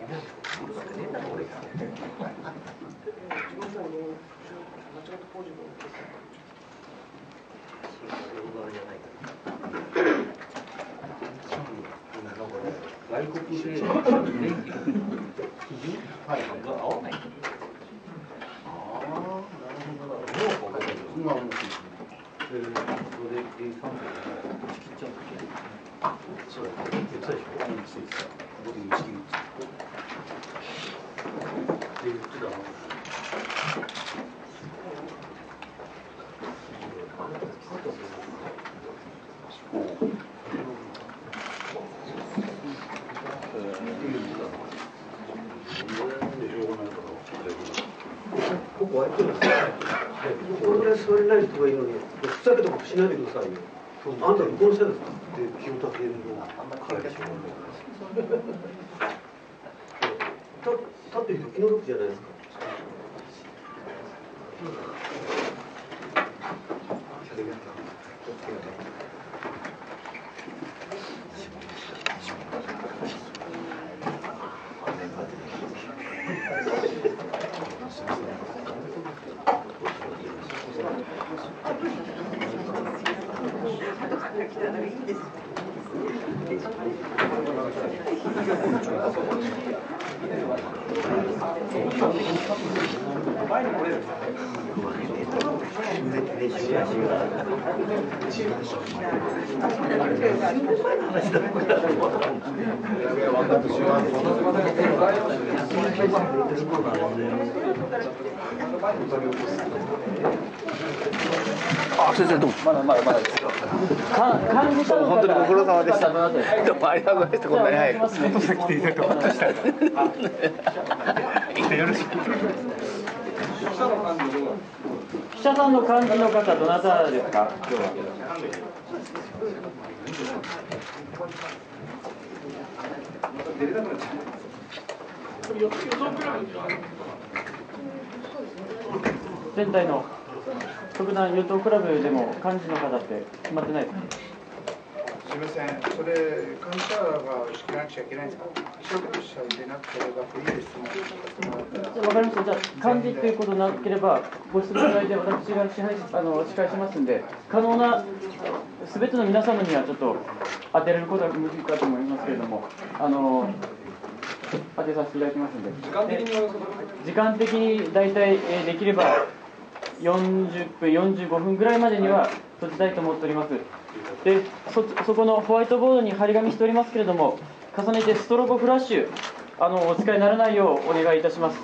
外国で電気の基準が合わない。ああ、なるほど。今はもうそれで計算で打ち切っちゃうんだけど。そうだね。絶対でしょ。ここで打ち切る。で言ってたの。 ここ空いてるんですよ。これぐらい座れない人がいるのに、ふざけたことしないでくださいよ。あんた離婚してるんですか。 で、清武の彼氏も立ってると気の毒じゃないですか。 あ、先生どうも。まだですよ。本当にご苦労様でした。どうもありがとうございました。こんなに早く。来ていただいてほっとした。よろしく。 記者さんの幹事の方どなたですか。今日は。全体の特段与党クラブでも幹事の方って決まってないですか。 すみません、それ幹事が仕切らなくちゃいけないんですか。記者としてでなければフリーで質問してもらったら。 わかりました。じゃあ幹事ということなければご質問の間私が司会しますんで、可能なすべての皆様にはちょっと当てられることは無理かと思いますけれども、当てさせていただきますので、時間的に大体できれば40分、45分ぐらいまでには閉じたいと思っております。で、そこのホワイトボードに張り紙しておりますけれども、重ねてストロボフラッシュ、お使いにならないようお願いいたします。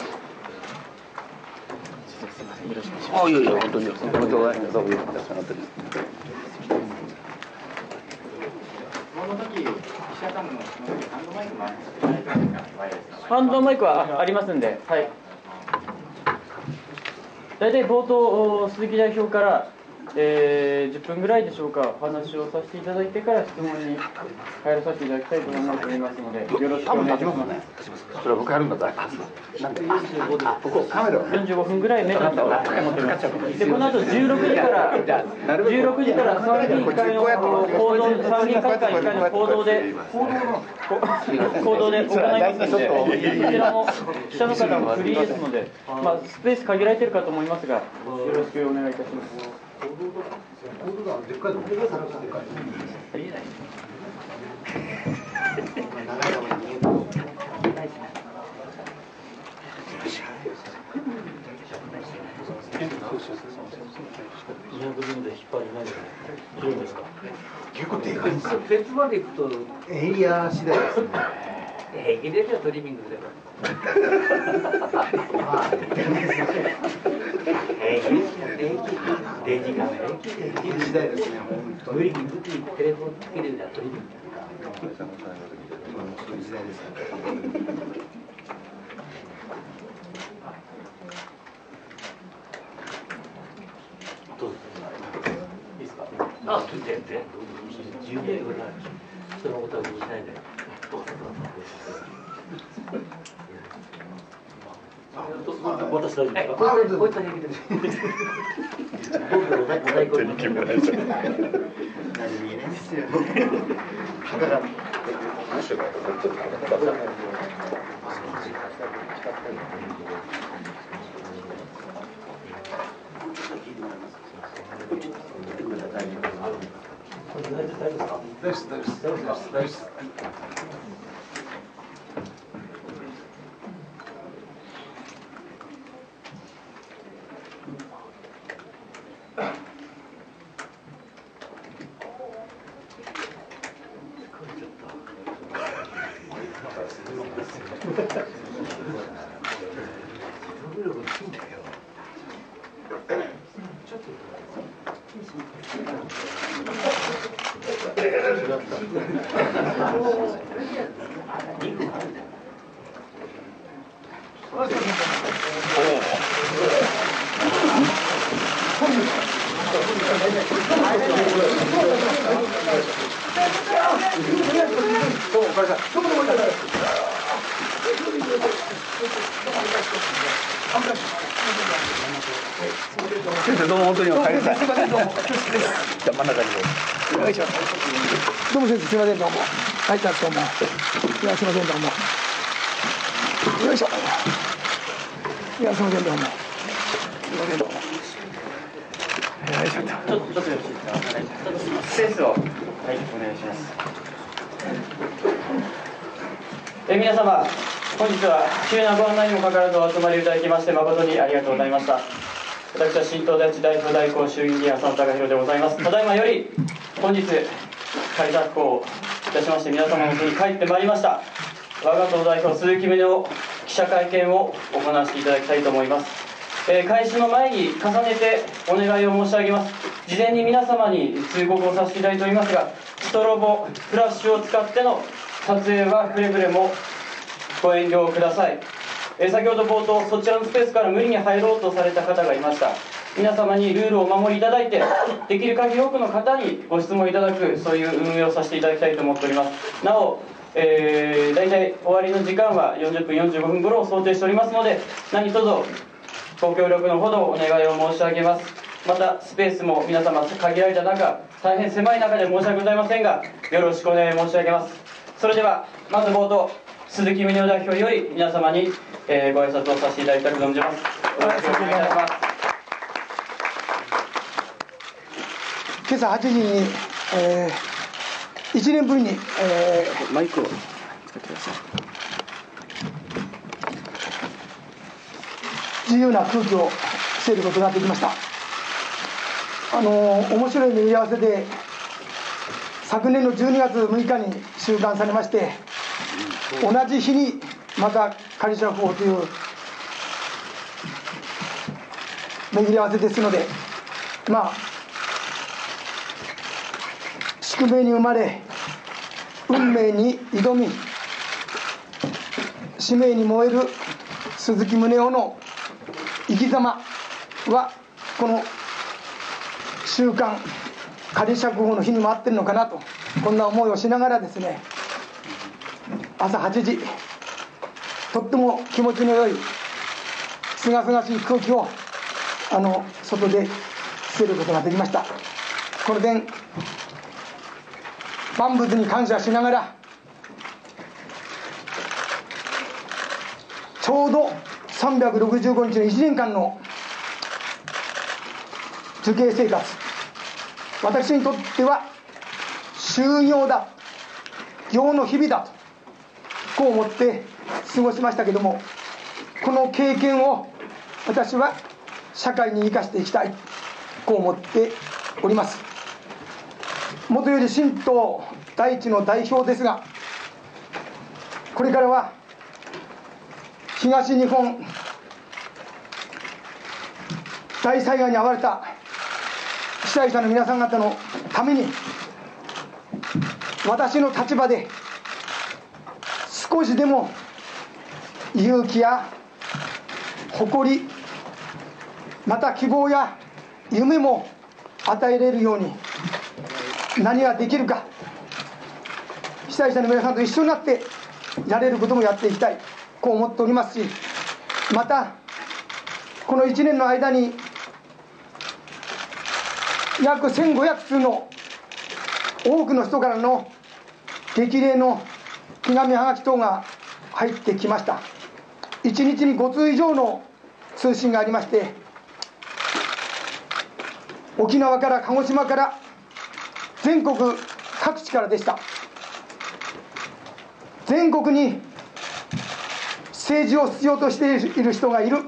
あ、いやいや、本当に。本当に。どうもよろしくお願いします。 この時、記者さんのハンドマイクもあるんですか。 ハンドマイクはありますんで、はい。大体冒頭、鈴木代表から、10分ぐらいでしょうか、お話をさせていただいてから質問に入らさせていただきたいと思っておりますので、よろしくお願いします。 それは僕やるんだったら。なんで。ここカメラ。 45分ぐらい目がと思っております。で、この後16時から参議院会の報道、参議院各会議会の報道で行いますので、こちらも記者の方もフリーですので、スペース限られているかと思いますが、よろしくお願いいたします。 でっかいの。 200で引っ張りないで広いですか。 結構でかいんですよ。 別まで行くとエリア次第ですね。 平気でじゃトリミングで。デジカメ時代ですね。 無理にテレフォンつけるようなトリミング。 そういう時代ですね。 いいですか。あ、全然。10名ぐらい。人のことは気にしないで。 私大丈夫ですか？ こういった平気です。僕のお太鼓に決めないですよ。何見えないですよ。だから。 先生どうも本当にお帰りなさい。じゃあ真ん中によいしょ。 どうも先生すみませんどうも。はい、じゃあどうも。いやすみませんどうも。よいしょ。いやすみませんどうも。すみませんどうも。よいしょと。 ちょっとよろしいですか。スペースをはいお願いします。皆様本日は急なご案内にもかかわらずお集まりいただきまして誠にありがとうございました。私は新東大地代表代行衆議院議員浅野貴弘でございます。ただいまより本日仮釈放をいたしまして皆様の元に帰ってまいりました。我が党代表鈴木宗男記者会見を行わせていただきたいと思います。開始の前に重ねてお願いを申し上げます。事前に皆様に通告をさせていただいておりますが、ストロボフラッシュを使っての撮影はくれぐれもご遠慮ください。先ほど冒頭そちらのスペースから無理に入ろうとされた方がいました。皆様にルールをお守りいただいて、できる限り多くの方にご質問いただく、そういう運営をさせていただきたいと思っております。なお、大体終わりの時間は40分45分頃を想定しておりますので、何卒ご協力のほどお願いを申し上げます。またスペースも皆様限られた中、大変狭い中で申し訳ございませんが、よろしくお願い申し上げます。それではまず冒頭鈴木宗男代表より皆様に、ご挨拶をさせていただきたく存じます。よろしくお願いいたします。 今朝8時に、1年ぶりに、 マイクを使ってください。 自由な空気をしていることができました。面白い巡り合わせで昨年の12月6日に収監されまして、同じ日にまた仮釈放という巡り合わせですので、宿命に生まれ運命に挑み使命に燃える鈴木宗男の生き様はこの週刊仮釈放の日にも合ってるのかなと、こんな思いをしながらですね、朝8時とっても気持ちの良いすがすがしい空気を外で捨てることができました。この点万物に感謝しながら、ちょうど365日の1年間の受刑生活、私にとっては修行だ、行の日々だとこう思って過ごしましたけども、この経験を私は社会に生かしていきたい、こう思っております。もとより新党第一の代表ですが、これからは東日本大災害に遭われた被災者の皆さん方のために、私の立場で少しでも勇気や誇り、また希望や夢も与えられるように何ができるか、被災者の皆さんと一緒になってやれることもやっていきたい、こう思っておりますし、 またこの1年の間に約1500通の多くの人からの激励の手紙はがき等が入ってきました。1日に5通以上の通信がありまして、沖縄から鹿児島から全国各地からでした。全国に政治を必要としている人がいる、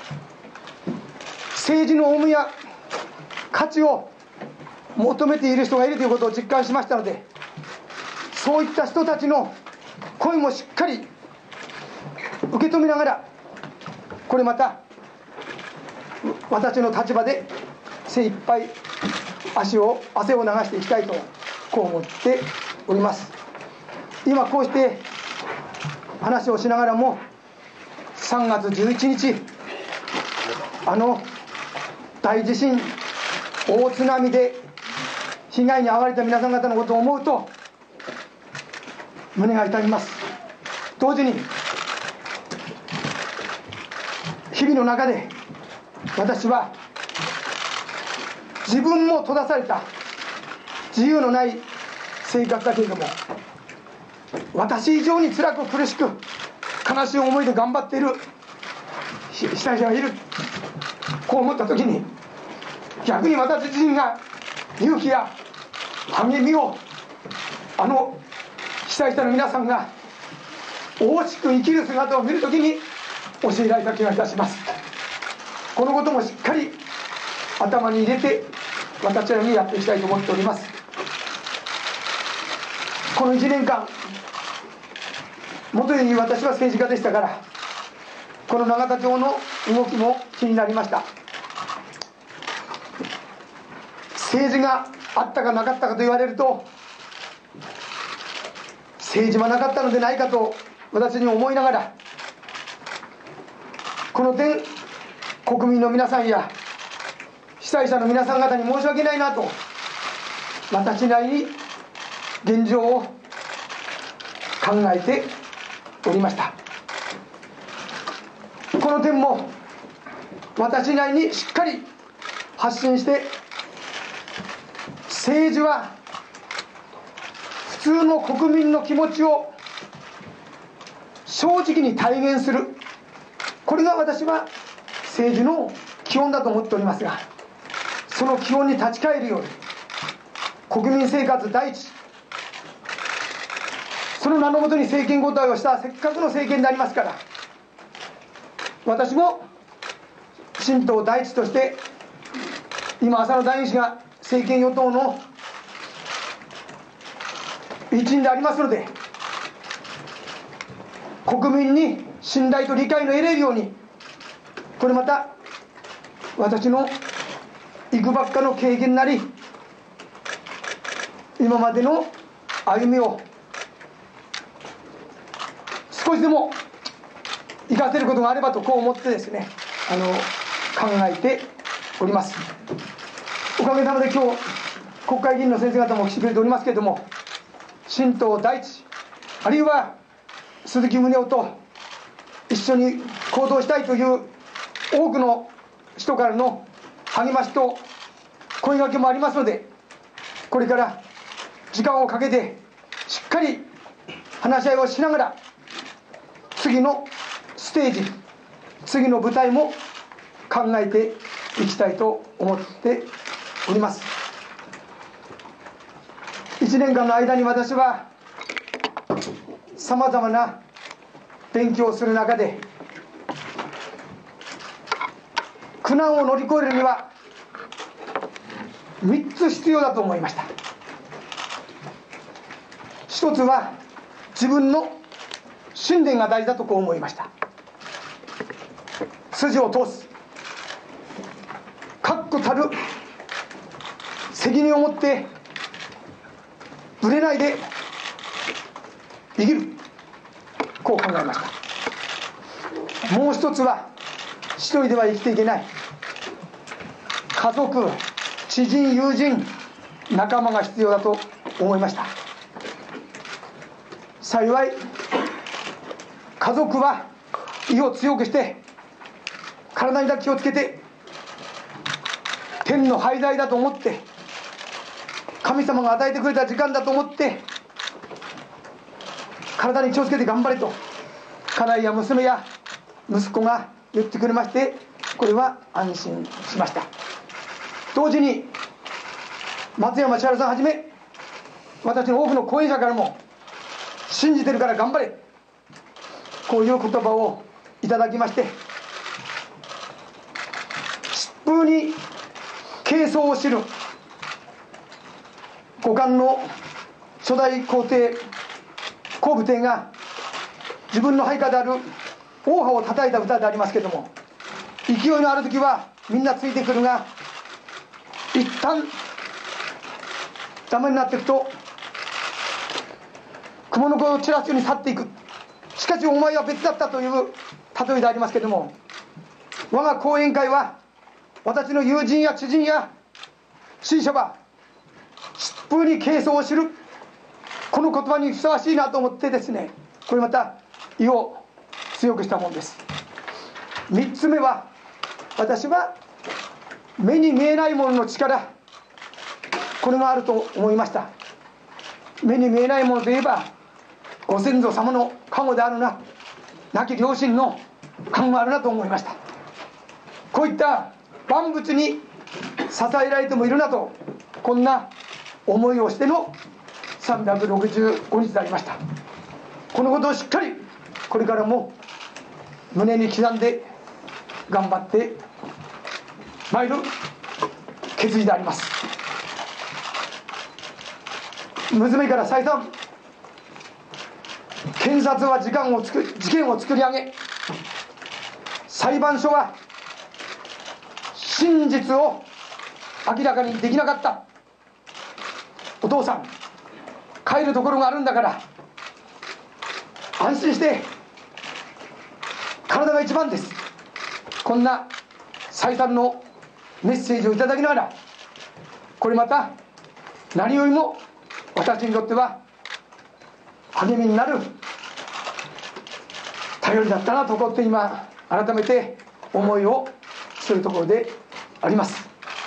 政治の有無や価値を求めている人がいるということを実感しましたので、そういった人たちの声もしっかり受け止めながら、これまた私の立場で精一杯汗を流していきたいとこう思っております。今こうして話をしながらも、3月11日あの大地震大津波で被害に遭われた皆さん方のことを思うと胸が痛みます。同時に日々の中で私は自分も閉ざされた自由のない生活だけれども、私以上に辛く苦しく悲しい思いで頑張っている被災者がいる、こう思った時に逆に私自身が勇気や励みをあの被災者の皆さんが大しく生きる姿を見るときに教えられた気がいたします。このこともしっかり頭に入れて私らにやっていきたいと思っております。この1年間、もとより私は政治家でしたから、この永田町の動きも気になりました。政治があったかなかったかと言われると、政治はなかったのでないかと私に思いながら、この点国民の皆さんや被災者の皆さん方に申し訳ないなと、私なりに現状を考えておりました。この点も私なりにしっかり発信して、政治は普通の国民の気持ちを正直に体現する、これが私は政治の基本だと思っておりますが、その基本に立ち返るように国民生活第一、その名のもとに政権交代をしたせっかくの政権でありますから、私も新党第一として今浅野大臣が政権与党の一員でありますので、国民に信頼と理解の得れるように、これまた私のいくばっかの経験なり今までの歩みを少しでも生かせることがあればとこう思ってですね、考えております。おかげさまで今日国会議員の先生方も来てくれておりますけれども、新党第一、あるいは鈴木宗男と一緒に行動したいという多くの人からの励ましと声掛けもありますので、これから時間をかけてしっかり話し合いをしながら、次のステージ、次の舞台も考えていきたいと思っております。1年間の間に私はさまざまな勉強をする中で、苦難を乗り越えるには3つ必要だと思いました。一つは自分の信念が大事だとこう思いました。筋を通す、確固たる責任を持ってぶれないで生きる、こう考えました。もう一つは一人では生きていけない、家族、知人、友人、仲間が必要だと思いました。幸い家族は意を強くして体にだけ気をつけて、天の廃材だと思って、神様が与えてくれた時間だと思って、体に気をつけて頑張れと家内や娘や息子が言ってくれまして、これは安心しました。同時に松山千春さんはじめ、私の多くの講演者からも、信じてるから頑張れ、こういう言葉をいただきまして、疾風に軽装を知る五冠の初代皇帝皇武帝が自分の配下である大葉を叩いた歌でありますけれども、勢いのある時はみんなついてくるが、一旦ダメになっていくと雲の子を散らすように去っていく。しかしお前は別だったという例えでありますけれども、我が講演会は私の友人や知人や支持者は疾風に軽装を知る、この言葉にふさわしいなと思ってですね、これまた意を強くしたものです。3つ目は、私は目に見えないものの力、これがあると思いました。目に見えないものといえば、ご先祖様の加護であるな、亡き両親の加護があるなと思いました。こういった万物に支えられてもいるなと、こんな思いをしての365日でありました。このことをしっかりこれからも胸に刻んで頑張ってまいる決意であります。娘から再三、検察は事件を作り上げ、裁判所は真実を明らかにできなかった。お父さん、帰るところがあるんだから安心して体が一番です。こんな再三のメッセージをいただきながら、これまた何よりも私にとっては励みになる頼りだったなと、こうやって今改めて思いをするところであります。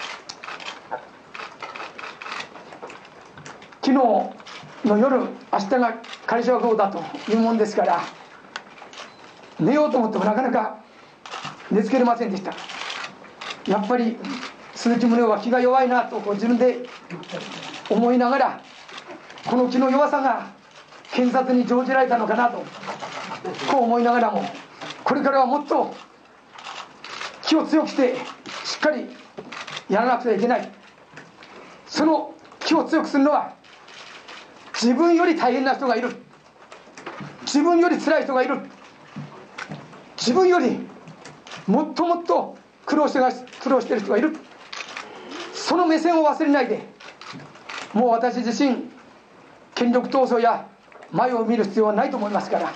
昨日の夜、明日が会社号だというもんですから、寝ようと思ってもなかなか寝つけれませんでした。やっぱり鈴木宗男は気が弱いなと自分で思いながら、この気の弱さが検察に乗じられたのかなとこう思いながらも、これからはもっと気を強くしてしっかりやらなくてはいけない。その気を強くするのは、自分より大変な人がいる、自分より辛い人がいる、自分よりもっともっと苦労している人がいる、その目線を忘れないで、もう私自身権力闘争や前を見る必要はないと思いますから、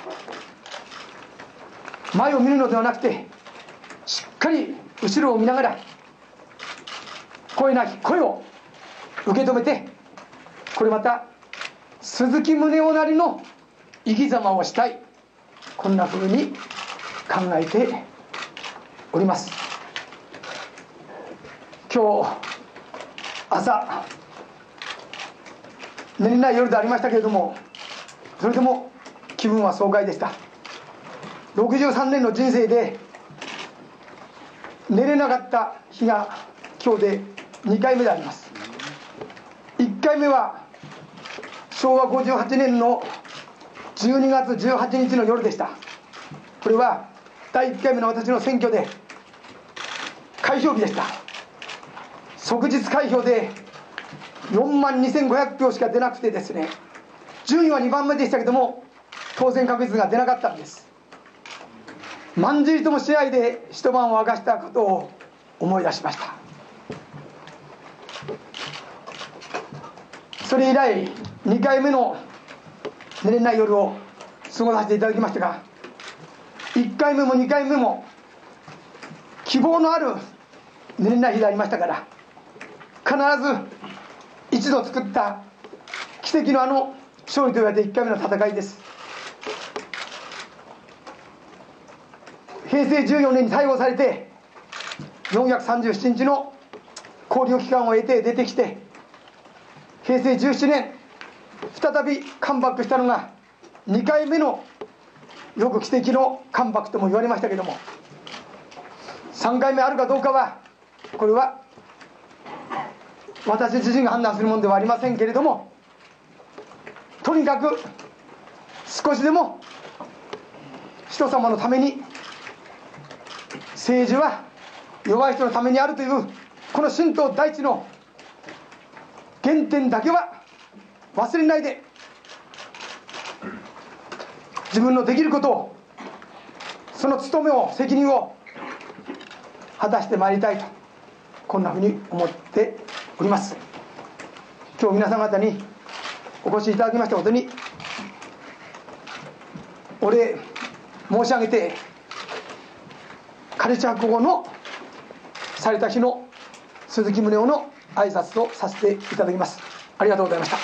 前を見るのではなくて、しっかり後ろを見ながら声なき声を受け止めて、これまた鈴木宗男なりの生き様をしたい、こんなふうに考えております。今日朝寝れない夜でありましたけれども、それでも気分は爽快でした。63年の人生で寝れなかった日が今日で2回目であります。1回目は昭和58年の12月18日の夜でした。これは第1回目の私の選挙で開票日でした。即日開票で42,500票しか出なくてですね、順位は2番目でしたけども当選確率が出なかったんです。まんじりとも試合で一晩を明かしたことを思い出しました。それ以来2回目の寝れない夜を過ごさせていただきましたが、1回目も2回目も希望のある寝れない日でありましたから、必ず一度作った奇跡の勝利と言われて1回目の戦いです。平成14年に逮捕されて 437日の勾留期間を得て出てきて、平成17年再びカムバックしたのが2回目のよく奇跡のカムバックとも言われましたけども、3回目あるかどうかはこれは私自身が判断するものではありませんけれども、とにかく少しでも人様のために、政治は弱い人のためにあるというこの神道第一の原点だけは忘れないで、自分のできることを、その務めを、責任を果たしてまいりたいと、こんなふうに思っております。今日皆様方にお越しいただきましたことにお礼申し上げて、カルチャー保護のされた日の鈴木宗男の挨拶とさせていただきます。ありがとうございました。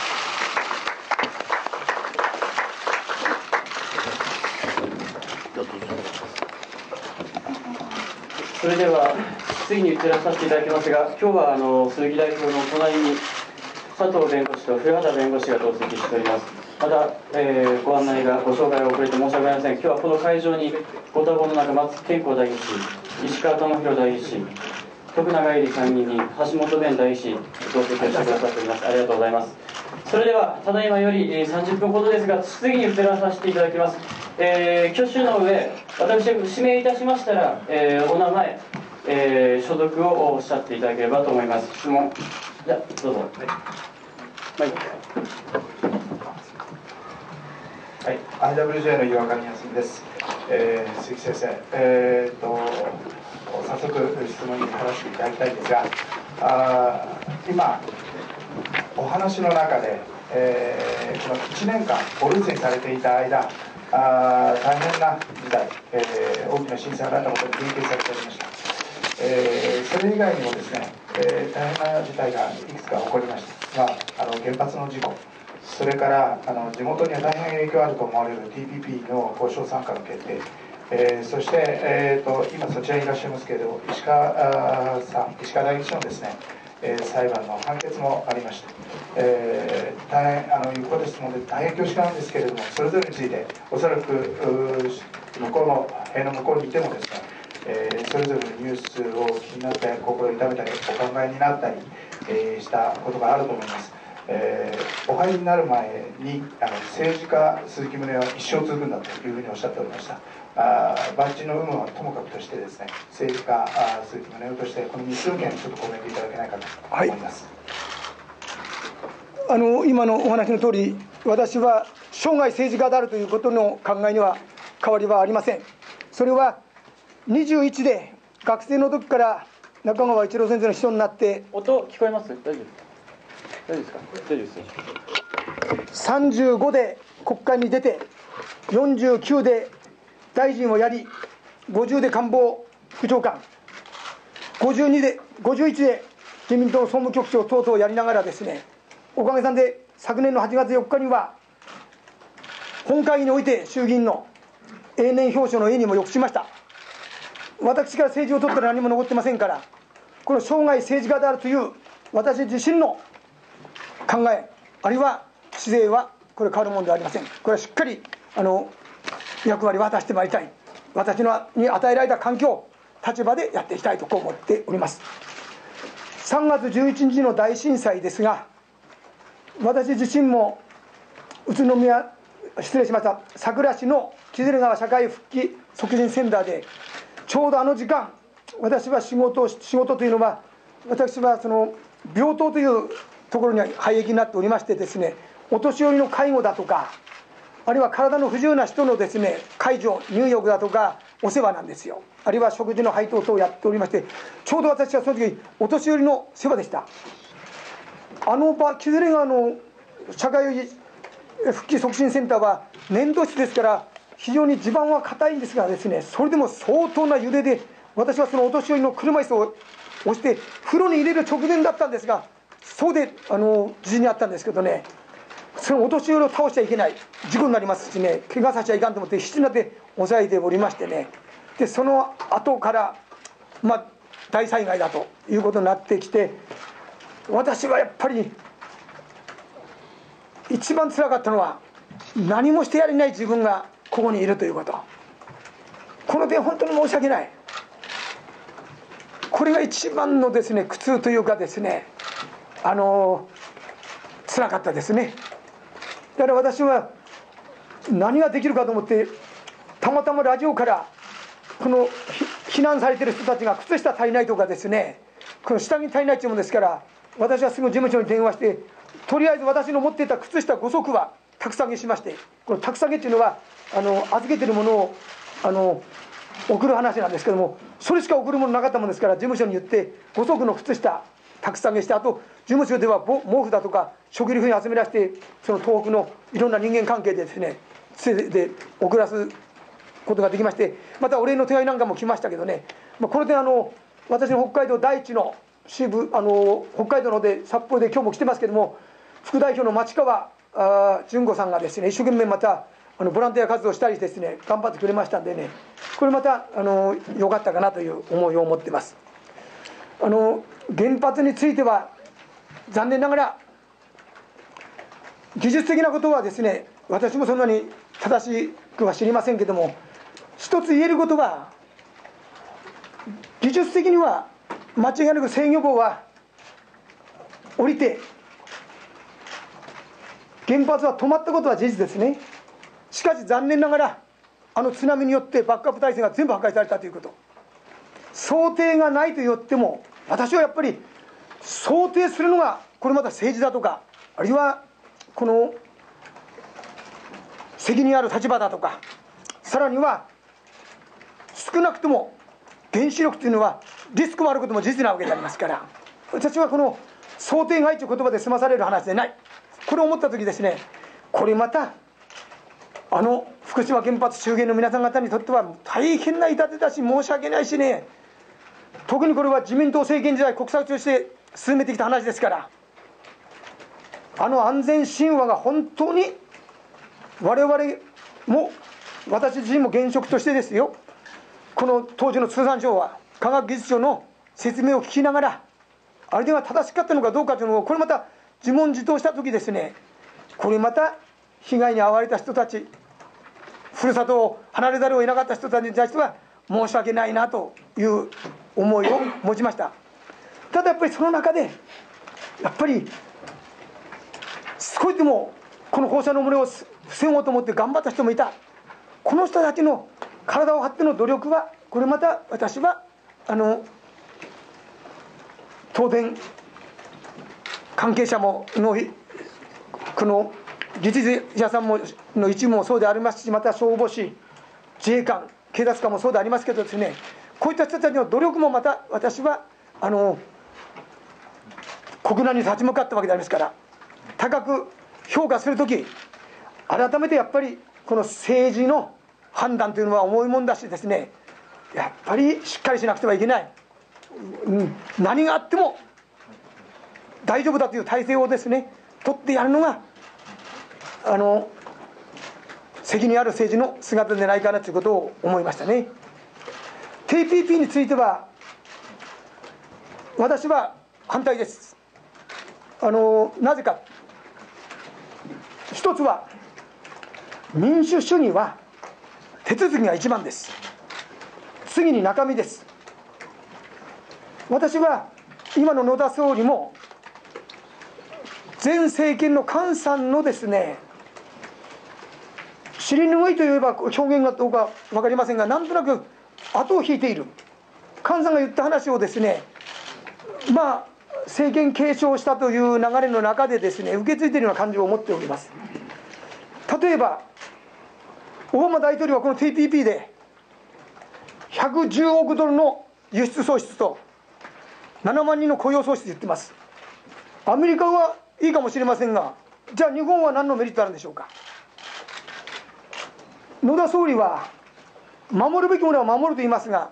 それでは次に移らさせていただきますが、今日は鈴木代表の隣に佐藤弁護士と古畑弁護士が同席しております。また、ご案内がご紹介が遅れて申し訳ありません。今日はこの会場にご多忙の中、松健康代議士、石川智弘代議士、徳永恵里参議院議員、橋本弁代議士同席をしてくださっております。ありがとうございます。それではただいまより30分ほどですが、次に移らさせていただきます。挙手の上、私が指名いたしましたら、お名前、所属をおっしゃっていただければと思います。質問、じゃどうぞ。はい、 IWJ の岩上康です。鈴木先生、早速質問に入らせていただきたいんですが、今お話の中で、この1年間お留守にされていた間、大変な事態、大きな震災があったことに言及されておりました。それ以外にもですね、大変な事態がいくつか起こりました。原発の事故、それから地元には大変影響あると思われる TPP の交渉参加の決定、そして、今そちらにいらっしゃいますけれども、石川代議士のですね、裁判の判決もありまして、大変有効ですので大変恐縮なんですけれども、それぞれについておそらく向こうの塀の向こうにいてもですね、それぞれのニュースを気になって心を痛めたりお考えになったり、したことがあると思います。お入りになる前に政治家鈴木宗男は一生続くんだというふうにおっしゃっておりました。バッジの有無はともかくとしてですね、政治家鈴木宗男としてこの3つの件ちょっとコメントいただけないかと思います。 はい、今のお話の通り、私は生涯政治家であるということの考えには変わりはありません。それは21で学生の時から中川一郎先生の秘書になって、 音聞こえます？大丈夫ですか？大丈夫です。 35で国会に出て、49で大臣をやり、50で官房副長官、51で自民党総務局長等々をやりながらですね、おかげさんで昨年の8月4日には本会議において衆議院の永年表彰の絵にもよくしました。私から政治を取ったら何も残ってませんから、この生涯政治家であるという私自身の考え、あるいは姿勢はこれ変わるものではありません。これはしっかり役割を果たしてまいりたい、私に与えられた環境、立場でやっていきたいとこう思っております。3月11日の大震災ですが、私自身も佐倉市の木津川社会復帰促進センターで、ちょうどあの時間、私は仕事というのは、私はその病棟というところに配役になっておりましてですね、お年寄りの介護だとか、あるいは体の不自由な人のですね、介助、入浴だとかお世話なんですよ。あるいは食事の配当等をやっておりまして、ちょうど私はその時お年寄りの世話でした。木津川の社会復帰促進センターは粘土質ですから非常に地盤は硬いんですがですね、それでも相当な揺れで、私はそのお年寄りの車椅子を押して風呂に入れる直前だったんですが、そうで地震にあったんですけどね、そのお年寄りを倒しちゃいけない、事故になりますしね、怪我させちゃいかんと思って必死になって抑えておりましてね、でその後から大災害だということになってきて、私はやっぱり一番つらかったのは、何もしてやれない自分がここにいるということ。この点本当に申し訳ない。これが一番のですね苦痛というかですね、つらかったですね。だから私は何ができるかと思って、たまたまラジオからこの避難されている人たちが靴下足りないとかですね、この下着足りないというものですから、私はすぐ事務所に電話して、とりあえず私の持っていた靴下5足は宅下げしまして、この宅下げっていうのは預けてるものを送る話なんですけども、それしか送るものなかったものですから、事務所に言って5足の靴下宅下げして、あと事務所では毛布だとか食料品集め出して、その東北のいろんな人間関係でですねで送らすことができまして、またお礼の手紙なんかも来ましたけどね、この点私の北海道第一の支部、北海道の方で札幌で今日も来てますけども、副代表の町川純子さんがですね、一生懸命またボランティア活動したりですね、頑張ってくれましたんでね、これまた良かったかなという思いを持っています。原発については残念ながら技術的なことはですね、私もそんなに正しくは知りませんけども、一つ言えることは、技術的には間違いなく制御棒は降りて原発は止まったことは事実ですね。しかし残念ながら津波によってバックアップ体制が全部破壊されたということ、想定がないと言っても、私はやっぱり想定するのがこれまた政治だとか、あるいはこの責任ある立場だとか、さらには少なくとも原子力というのはリスクもあることも事実なわけでありますから、私はこの想定外という言葉で済まされる話でない、これを思った時ですね、これまた福島原発周辺の皆さん方にとっては大変な痛手だし、申し訳ないしね、特にこれは自民党政権時代国策として進めてきた話ですから、安全神話が本当に我々も、私自身も現職としてですよ、この当時の通産省は科学技術庁の説明を聞きながら、あれでは正しかったのかどうかというのを、これまた自問自答した時ですね、これまた被害に遭われた人たち、ふるさとを離れざるを得なかった人たちに対しては申し訳ないなという思いを持ちました。ただやっぱりその中でやっぱり少しでもこの放射能漏れを防ごうと思って頑張った人もいた。この人たちの体を張っての努力は、これまた私は東電関係者もこの技術者さんもの一部もそうでありますし、また消防士、自衛官、警察官もそうでありますけどですね、こういった人たちの努力もまた私は国難に立ち向かったわけでありますから、高く評価するとき、改めてやっぱりこの政治の判断というのは重いもんだしですね、やっぱりしっかりしなくてはいけない、何があっても大丈夫だという体制をですね取ってやるのが責任ある政治の姿でないかなということを思いましたね。 TPP については私は反対です。なぜか、一つは民主主義は手続きが一番です。次に中身です。私は今の野田総理も前政権の菅さんのですね、尻拭いといえば表現がどうか分かりませんが、なんとなく後を引いている菅さんが言った話をですね、政権継承したという流れの中でですね、受け継いでいるような感じを持っております。例えばオバマ大統領はこの TPP で110億ドルの輸出創出と7万人の雇用創出と言ってます。アメリカはいいかもしれませんが、じゃあ日本は何のメリットあるんでしょうか。野田総理は守るべきものは守ると言いますが、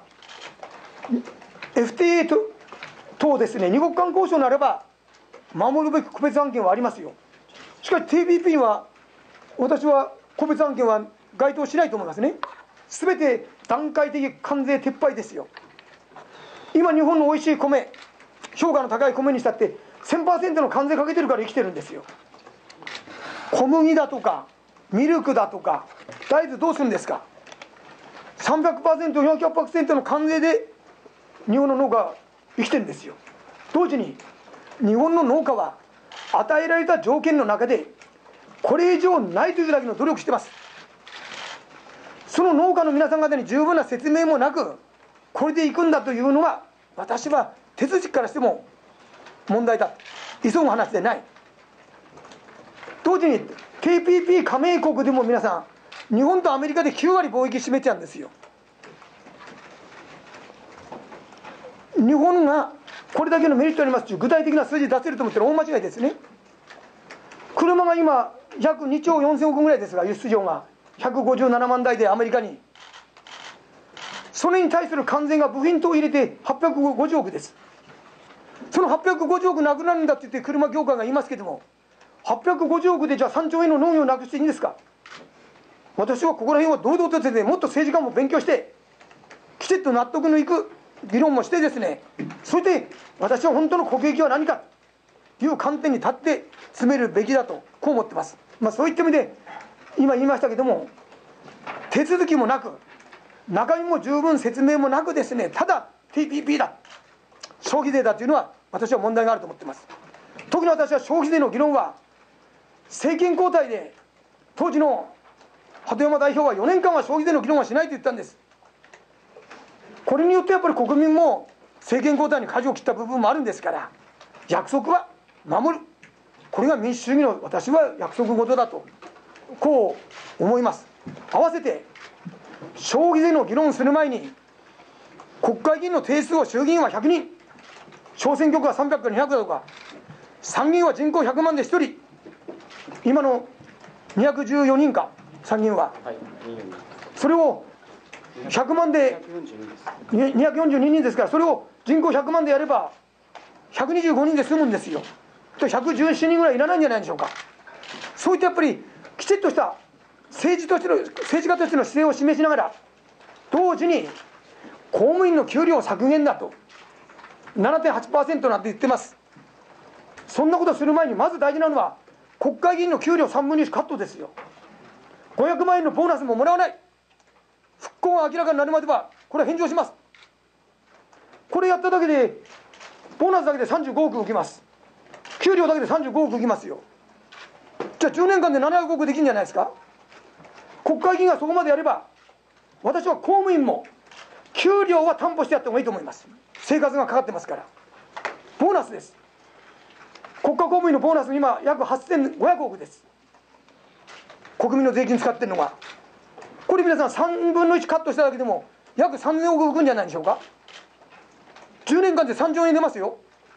FTA 等ですね、二国間交渉ならば守るべき個別案件はありますよ。しかし TPP には私は個別案件は該当しないと思いますね。すべて段階的関税撤廃ですよ。 今日本のおいしい米、評価の高い米にしたって 1000% の関税かけてるから生きてるんですよ。小麦だとかミルクだとか大豆どうするんですか。 300%、400% の関税で日本の農家は生きてるんですよ。同時に日本の農家は与えられた条件の中でこれ以上ないというだけの努力してます。その農家の皆さん方に十分な説明もなくこれでいくんだというのは、私は手続きからしても問題だ、急ぐ話でない。同時に TPP 加盟国でも皆さん、日本とアメリカで9割貿易占めちゃうんですよ。日本がこれだけのメリットありますという具体的な数字出せると思ったら大間違いですね。車が今約2兆4000億ぐらいですが、輸出量が157万台でアメリカに、それに対する関税が部品等を入れて850億です。その850億なくなるんだって言って車業界が言いますけども、850億でじゃあ3兆円の農業をなくしていいんですか。私はここら辺は堂々とですね、もっと政治家も勉強してきちっと納得のいく議論もしてですね、それで私は本当の国益は何かという観点に立って詰めるべきだとこう思ってます。そういった意味で今言いましたけども、手続きもなく中身も十分説明もなくですね、ただ TPP だ、消費税だというのは私は問題があると思っています。特に私は消費税の議論は政権交代で当時の鳩山代表は4年間は消費税の議論はしないと言ったんです。これによってやっぱり国民も政権交代に舵を切った部分もあるんですから、約束は守る、これが民主主義の私は約束事だとこう思います。合わせて消費税の議論する前に国会議員の定数を衆議院は100人、小選挙区は300から200だとか、参議院は人口100万で1人、今の214人か参議院は、それを100万で242人ですから、それを人口100万でやれば125人で済むんですよ。117人ぐらいいらないんじゃないでしょうか。そういったやっぱりきちっとした政治家としての姿勢を示しながら、同時に公務員の給料削減だと 7.8% なんて言ってます。そんなことする前にまず大事なのは国会議員の給料3分の1カットですよ。500万円のボーナスももらわない、復興が明らかになるまではこれは返上します。これやっただけでボーナスだけで35億受けます。給料だけで35億受けますよ。じゃあ10年間で700億できるんじゃないですか。国会議員がそこまでやれば、私は公務員も給料は担保してやった方がいいと思います。生活がかかってますから。ボーナスです。国家公務員のボーナス今約8500億です。国民の税金使ってるのが、これ皆さん3分の1カットしただけでも約3000億浮くんじゃないでしょうか。10年間で3兆円出ますよ。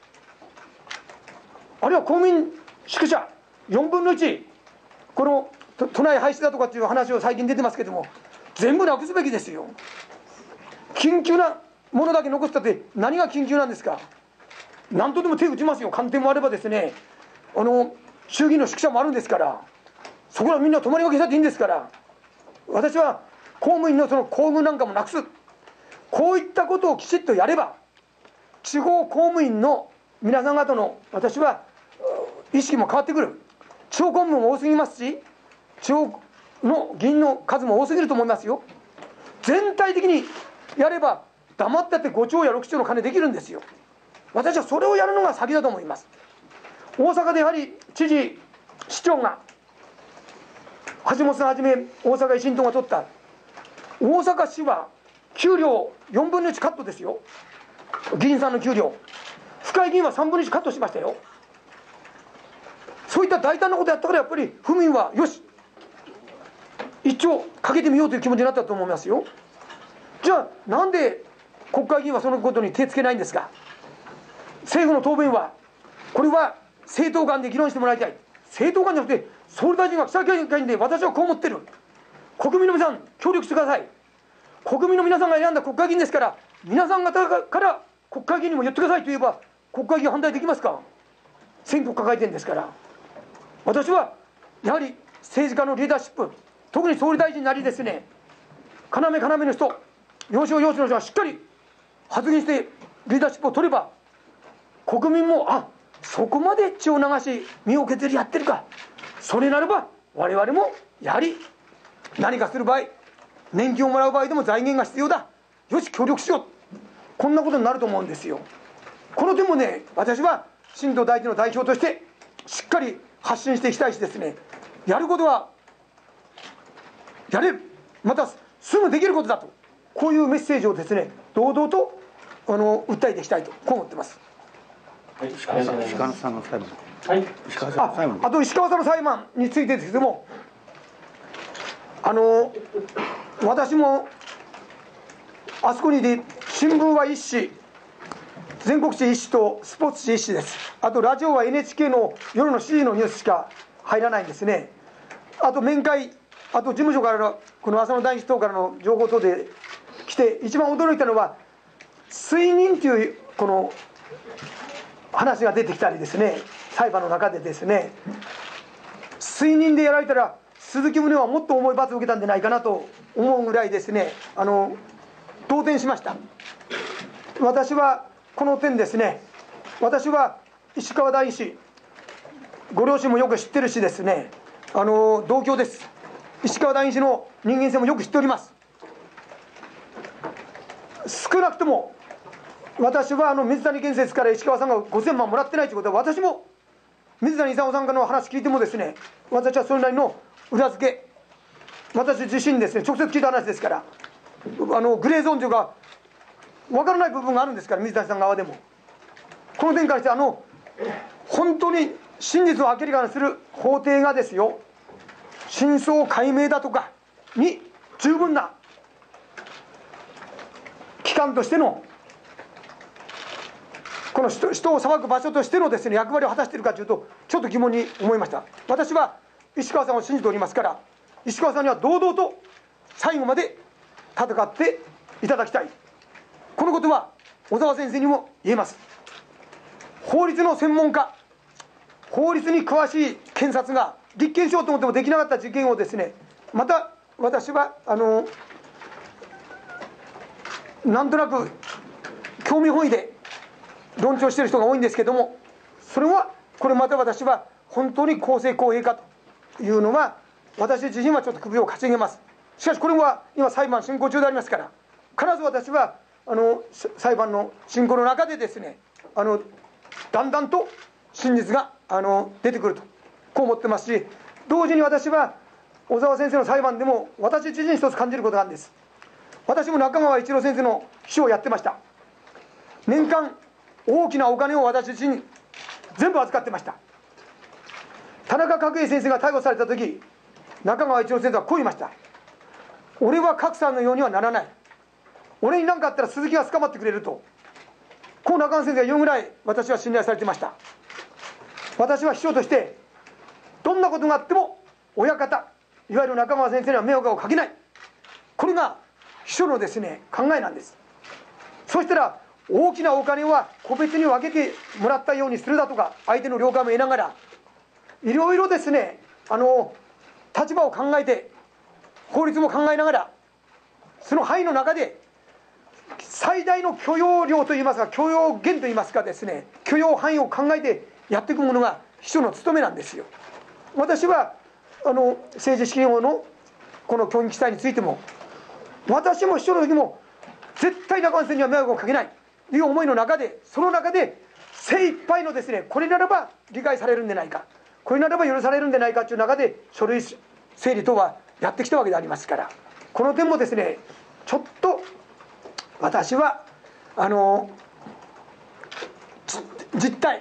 あるいは公務員宿舎4分の1、この都内廃止だとかっていう話を最近出てますけども、全部なくすべきですよ。緊急なものだけ残したって何が緊急なんですか。何とでも手打ちますよ。官邸もあればですね、衆議院の宿舎もあるんですから、そこらみんな泊まり分けしたっていいんですから、私は公務員のその厚遇なんかもなくす、こういったことをきちっとやれば、地方公務員の皆さん方の私は意識も変わってくる。地方公務も多すぎますし、地方の議員の数も多すぎると思いますよ。全体的にやれば黙ってって5兆や6兆の金できるんですよ。私はそれをやるのが先だと思います。大阪でやはり知事市長が橋本さんはじめ大阪維新党が取った大阪市は給料4分の1カットですよ。議員さんの給料、府会議員は3分の1カットしましたよ。そういった大胆なことやったから、やっぱり府民はよし1兆かけてみようという気持ちになったと思いますよ。じゃあなんで国会議員はそのことに手つけないんですか。政府の答弁はこれは政党間で議論してもらいたい。政党間じゃなくて総理大臣が記者会見で、私はこう思ってる、国民の皆さん協力してください、国民の皆さんが選んだ国会議員ですから、皆さん方から国会議員にも言ってくださいと言えば国会議員反対できますか。選挙抱えてるんですから。私はやはり政治家のリーダーシップ、特に総理大臣なりですね、要の人、要所要所の人はしっかり発言してリーダーシップを取れば、国民もそこまで血を流し身を削りやってるか、それならば我々もやはり何かする場合、年金をもらう場合でも財源が必要だ、よし協力しよう、こんなことになると思うんですよ。この点もね、私は新藤大臣の代表としてしっかり発信していきたいしですね、やることはやれる、またすぐできることだと、こういうメッセージをですね、堂々と訴えていきたいとこう思ってます。 はい、 石川さんの裁判。 はい、 石川さんの裁判。 あと石川さんの裁判についてですけども、私もあそこにで新聞は一紙、全国紙一紙とスポーツ紙一紙です。あとラジオは NHK の夜の7時のニュースしか入らないんですね。あと面会、あと事務所からのこの浅野大臣等からの情報等で来て、一番驚いたのは推認というこの話が出てきたりですね、裁判の中でですね、推認でやられたら鈴木宗男はもっと重い罰を受けたんじゃないかなと思うぐらいですね、動転しました。私はこの点ですね、私は石川大師、ご両親もよく知ってるしですね、同郷です。石川大師の人間性もよく知っております。少なくとも私は水谷建設から石川さんが5000万もらってないということは、私も水谷勲さんからの話聞いてもですね、私はそれなりの裏付け、私自身ですね、直接聞いた話ですから、グレーゾーンというか分からない部分があるんですから、水谷さん側でも。この点からして本当に真実を明らかにする法廷がですよ、真相解明だとかに十分な機関としての、この人を裁く場所としてのですね、役割を果たしているかというと、ちょっと疑問に思いました。私は石川さんを信じておりますから、石川さんには堂々と最後まで戦っていただきたい。このことは小沢先生にも言えます。法律の専門家、法律に詳しい検察が立件しようと思ってもできなかった事件をですね、また私はなんとなく興味本位で論調している人が多いんですけども、それはこれまた私は本当に公正公平かというのは、私自身はちょっと首をかしげます。しかしこれは今裁判進行中でありますから、必ず私は裁判の進行の中でですね、だんだんと真実が出てくるとこう思ってますし、同時に私は小沢先生の裁判でも私自身一つ感じることがあるんです。私も中川一郎先生の秘書をやってました。年間大きなお金を私自身全部預かってました。田中角栄先生が逮捕された時、中川一郎先生はこう言いました。俺は角さんのようにはならない、俺に何かあったら鈴木が捕まってくれると、こう中川先生が言うぐらい私は信頼されてました。私は秘書としてどんなことがあっても親方、いわゆる中川先生には迷惑をかけない、これが秘書のですね考えなんです。そしたら大きなお金は個別に分けてもらったようにするだとか、相手の了解も得ながらいろいろですね、立場を考えて法律も考えながら、その範囲の中で最大の許容量といいますか、許容限といいますかですね、許容範囲を考えてやっていくものが秘書の務めなんですよ。私は政治資金法のこの協議記載についても、私も秘書の時も絶対中川先生には迷惑をかけないという思いの中で、その中で精一杯のですね、これならば理解されるんでないか、これならば許されるんでないかという中で書類整理等はやってきたわけでありますから、この点もですね、ちょっと私は実態、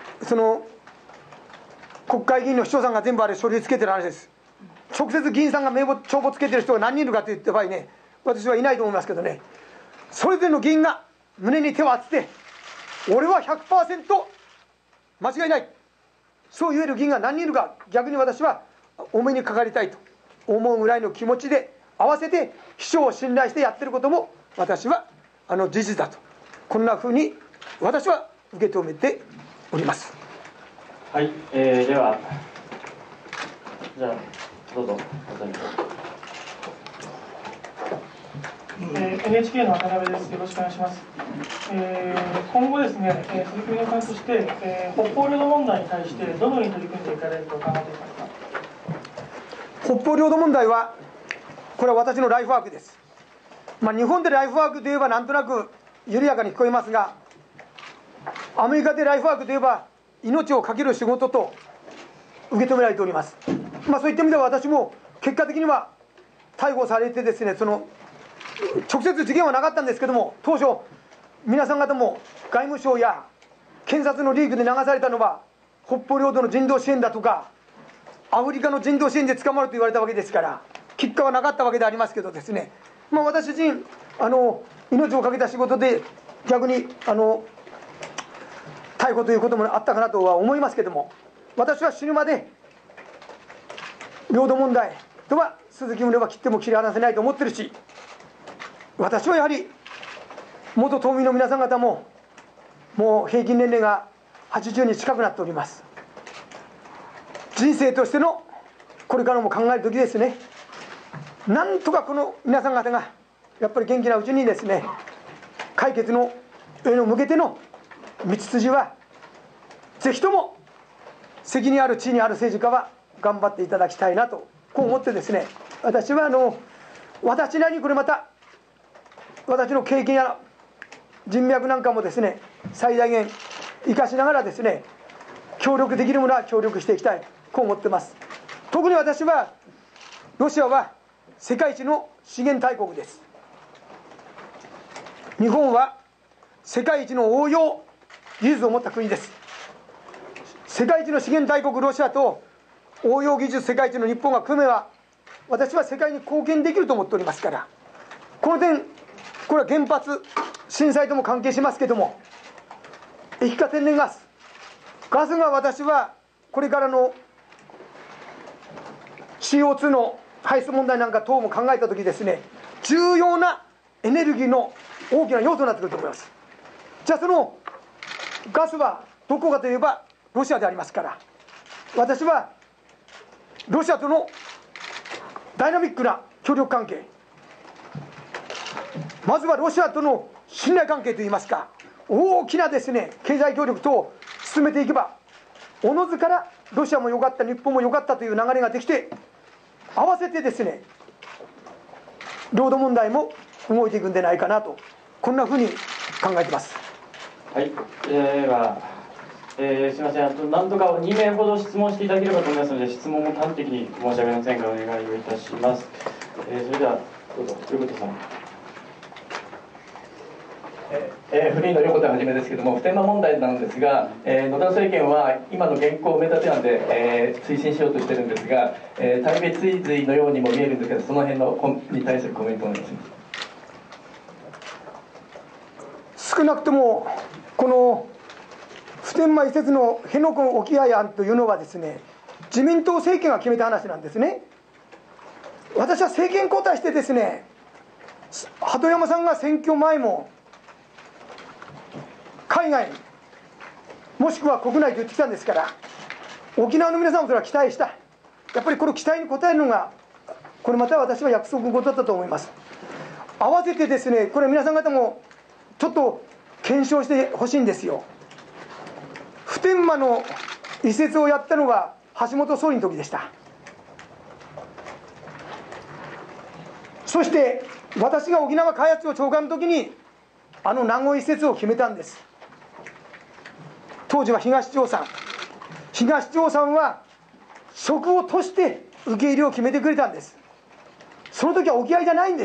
国会議員の秘書さんが全部あれ書類つけてる話です。直接議員さんが名簿帳簿つけてる人が何人いるかといった場合ね、私はいないと思いますけどね、それぞれの議員が胸に手を当てて、俺は 100% 間違いない、そう言える議員が何人いるか、逆に私はお目にかかりたいと思うぐらいの気持ちで、合わせて秘書を信頼してやってることも私は事実だと、こんなふうに私は受け止めております。 はい、ではじゃあどうぞ。 NHK の渡辺です。よろしくお願いします。今後ですね、鈴木皆さんとして、北方領土問題に対してどのように取り組んでいかれると考えていますか。 北方領土問題は、これは私のライフワークです。日本でライフワークといえばなんとなく緩やかに聞こえますが、アメリカでライフワークといえば命を懸ける仕事と受け止められております。そういった意味では私も結果的には逮捕されてですね、直接事件はなかったんですけども、当初皆さん方も外務省や検察のリークで流されたのは北方領土の人道支援だとかアフリカの人道支援で捕まると言われたわけですから、結果はなかったわけでありますけどですね、私自身命を懸けた仕事で逆に逮捕ということもあったかなとは思いますけども、私は死ぬまで領土問題とは鈴木宗男は切っても切り離せないと思ってるし、私はやはり元島民の皆さん方ももう平均年齢が80に近くなっております。人生としてのこれからも考える時ですね。なんとかこの皆さん方がやっぱり元気なうちにですね、解決の上に向けての道筋はぜひとも責任ある地位にある政治家は頑張っていただきたいなとこう思ってですね、私は私なりにこれまた私の経験や人脈なんかもですね最大限生かしながらですね、協力できるものは協力していきたいこう思ってます。特に私はロシアは世界一の資源大国です。日本は世界一の応用技術を持った国です。世界一の資源大国ロシアと応用技術世界一の日本が組めば、私は世界に貢献できると思っておりますから、この点これは原発震災とも関係しますけども、液化天然ガスが私はこれからの CO2 の排出問題なんか等も考えたときですね、重要なエネルギーの大きな要素になってくると思います。じゃあそのガスはどこかといえばロシアでありますから、私はロシアとのダイナミックな協力関係、まずはロシアとの信頼関係といいますか、大きなですね経済協力等を進めていけば、おのずからロシアも良かった日本も良かったという流れができて、合わせてですね領土問題も動いていくんでないかなと、こんなふうに考えてます。 はい、では、すみません、何とか2名ほど質問していただければと思いますので、質問も端的に申し上げませんがお願いをいたします。それではどうぞ横田さん。 フリーの横田はじめですけれども、普天間問題なんですが、野田政権は今の現行埋め立て案で、推進しようとしてるんですが、対米追随のようにも見えるんですけど、その辺に対するコメントをお願いします。 少なくともこの普天間移設の辺野古沖合案というのはですね、自民党政権が決めた話なんですね。私は政権交代してですね、鳩山さんが選挙前も海外もしくは国内と言ってきたんですから、沖縄の皆さんもそれは期待した。やっぱりこの期待に応えるのがこれまた私は約束事だったと思います。合わせてですね、これ皆さん方もちょっと検証してほしいんですよ。普天間の移設をやったのが橋本総理の時でした。そして私が沖縄開発庁長官の時に名護移設を決めたんです。当時は東町さんは職をとして受け入れを決めてくれたんです。その時は沖合じゃないんです。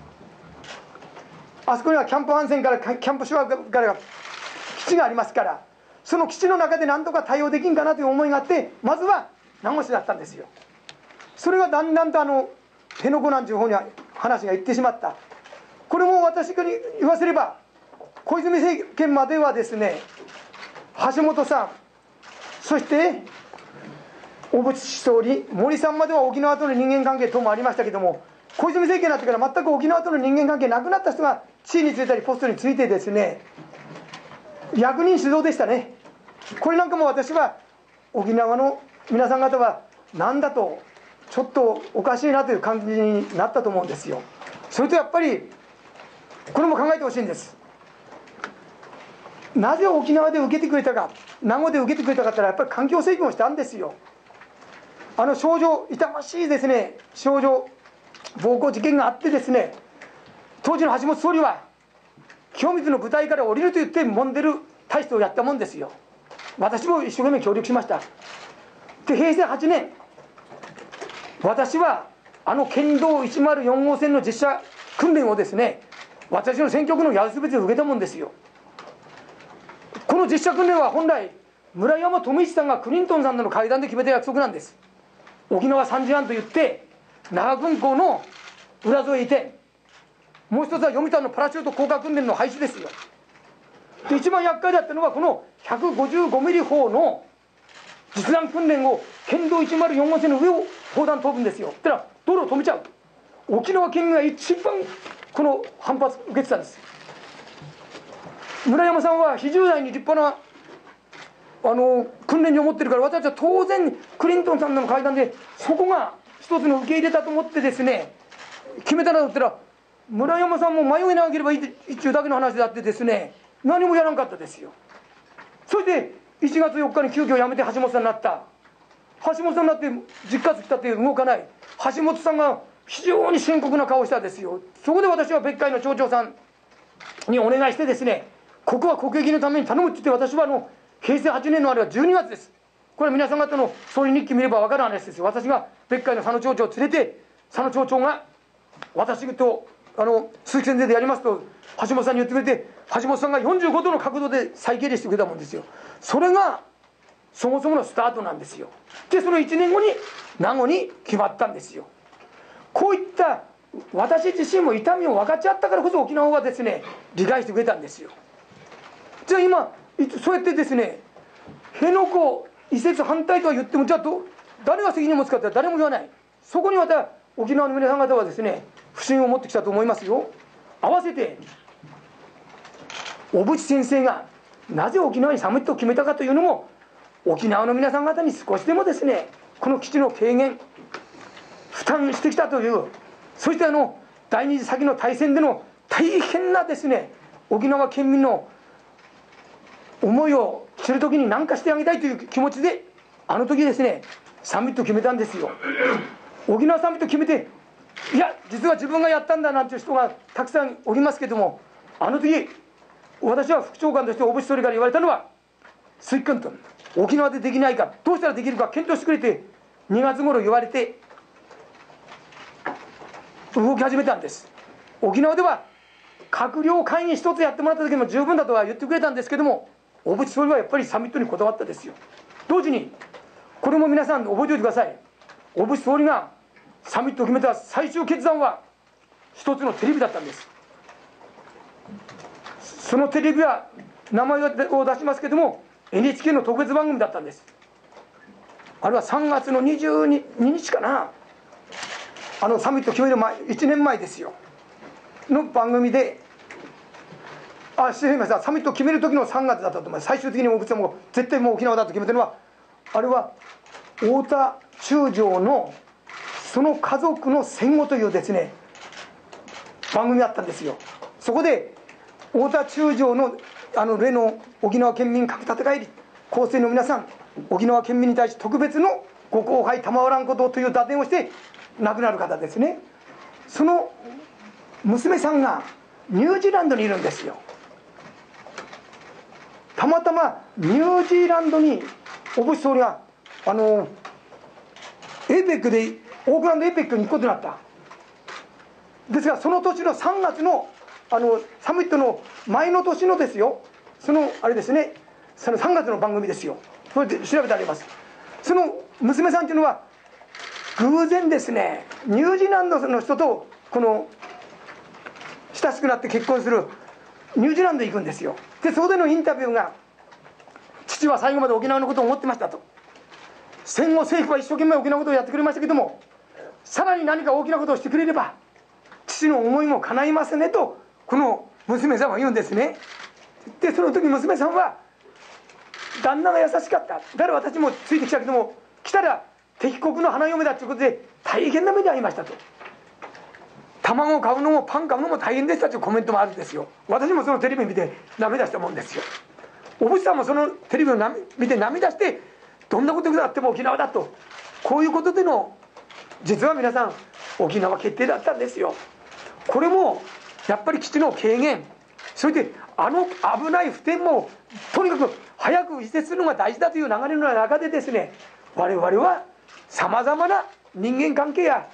あそこにはキャンプハンセンからキャンプシュワから基地がありますから、その基地の中で何とか対応できんかなという思いがあって、まずは名護市だったんですよ。それがだんだんと辺野古なんていう方に話がいってしまった。これも私に言わせれば小泉政権まではですね、橋本さん、そして小渕総理、森さんまでは沖縄との人間関係等もありましたけども、小泉政権になってから全く沖縄との人間関係なくなった人が地位についたりポストについてですね、役人主導でしたね。これなんかも私は沖縄の皆さん方はなんだとちょっとおかしいなという感じになったと思うんですよ。それとやっぱりこれも考えてほしいんです。なぜ沖縄で受けてくれたか、名護で受けてくれたかって言ったら、やっぱり環境整備をしたんですよ。少女、痛ましいですね、少女暴行事件があってですね、当時の橋本総理は清水の舞台から降りると言ってモデル大使をやったもんですよ。私も一生懸命協力しました。で、平成8年、私は県道104号線の実車訓練をですね、私の選挙区の八重洲別で受けたもんですよ。この実車訓練は本来村山富一さんがクリントンさんとの会談で決めた約束なんです。沖縄3時半と言って那覇軍港の浦添へ移転、もう一つは読谷のパラシュート降下訓練の廃止ですよ。で、一番厄介だったのはこの155ミリ砲の実弾訓練を県道104号線の上を砲弾飛ぶんですよ。ってな道路を止めちゃう。沖縄県が一番この反発受けてたんです。村山さんは非重大に立派な訓練に思ってるから、私は当然クリントンさんとの会談でそこが一つの受け入れたと思ってですね決めたらだったら、村山さんも迷いなければいいっていうだけの話であってですね、何もやらんかったですよ。それで1月4日に急遽辞めて橋本さんになった。橋本さんになって実家来たって動かない。橋本さんが非常に深刻な顔をしたんですよ。そこで私は別会の町長さんにお願いしてですね、ここは国益のために頼むって言って、私は平成8年のあれは12月です。これは皆さん方の総理日記見れば分かる話ですよ。私が別会の佐野町長を連れて、佐野町長が私と鈴木先生でやりますと橋本さんに言ってくれて、橋本さんが45度の角度で再敬礼してくれたもんですよ。それがそもそものスタートなんですよ。で、その1年後に名護に決まったんですよ。こういった私自身も痛みを分かち合ったからこそ沖縄はですね理解してくれたんですよ。じゃあ今そうやってですね辺野古移設反対とは言っても、じゃあ誰が責任を持つかって誰も言わない。そこにまた沖縄の皆さん方はですね不信を持ってきたと思いますよ。合わせて小渕先生がなぜ沖縄にサミットを決めたかというのも、沖縄の皆さん方に少しでもですねこの基地の軽減負担してきたという、そして第二次先の大戦での大変なですね沖縄県民の思いを知るときに何かしてあげたいという気持ちで時ですねサミットを決めたんですよ。沖縄サミット決めて、いや実は自分がやったんだなんていう人がたくさんおりますけども、時私は副長官として小渕総理から言われたのは、鈴木君と沖縄でできないか、どうしたらできるか検討してくれて2月頃言われて動き始めたんです。沖縄では閣僚会議一つやってもらっただけでも十分だとは言ってくれたんですけども、小渕総理はやっぱりサミットにこだわったですよ。同時にこれも皆さん覚えておいてください。小渕総理がサミットを決めた最終決断は一つのテレビだったんです。そのテレビは名前を出しますけども NHK の特別番組だったんです。あれは3月の22日かな、サミット決める前1年前ですよの番組で、失礼しました、サミットを決める時の3月だったと思います。最終的に小渕さんも絶対もう沖縄だと決めたのは、あれは太田中将のその家族の戦後というですね番組だったんですよ。そこで太田中将の例の沖縄県民核戦い構成の皆さん、沖縄県民に対して特別のご後輩賜らんことという打点をして亡くなる方ですね。その娘さんがニュージーランドにいるんですよ。たまたまニュージーランドに小渕総理がAPEC でオークランド APEC に行くことになった。ですがその年の3月のサミットの前の年のですよ、そのあれですね、その3月の番組ですよ。それで調べてあります。その娘さんというのは偶然ですねニュージーランドの人と親しくなって結婚するニュージーランドへ行くんですよ。でそこでのインタビューが、父は最後まで沖縄のことを思ってましたと、戦後政府は一生懸命沖縄のことをやってくれましたけども、さらに何か大きなことをしてくれれば父の思いも叶いますねとこの娘さんは言うんですね。でその時娘さんは、旦那が優しかった、だから私もついてきたけども来たら敵国の花嫁だということで大変な目に遭いましたと。 卵を買うのもパン買うのも大変でしたというコメントもあるんですよ。私もそのテレビ見て涙したもんですよ。おぶさんもそのテレビを見て涙して、どんなことがあっても沖縄だと、こういうことでの実は皆さん沖縄決定だったんですよ。これもやっぱり基地の軽減、それで危ない普天もとにかく早く移設するのが大事だという流れの中でですね、我々はさまざまな人間関係や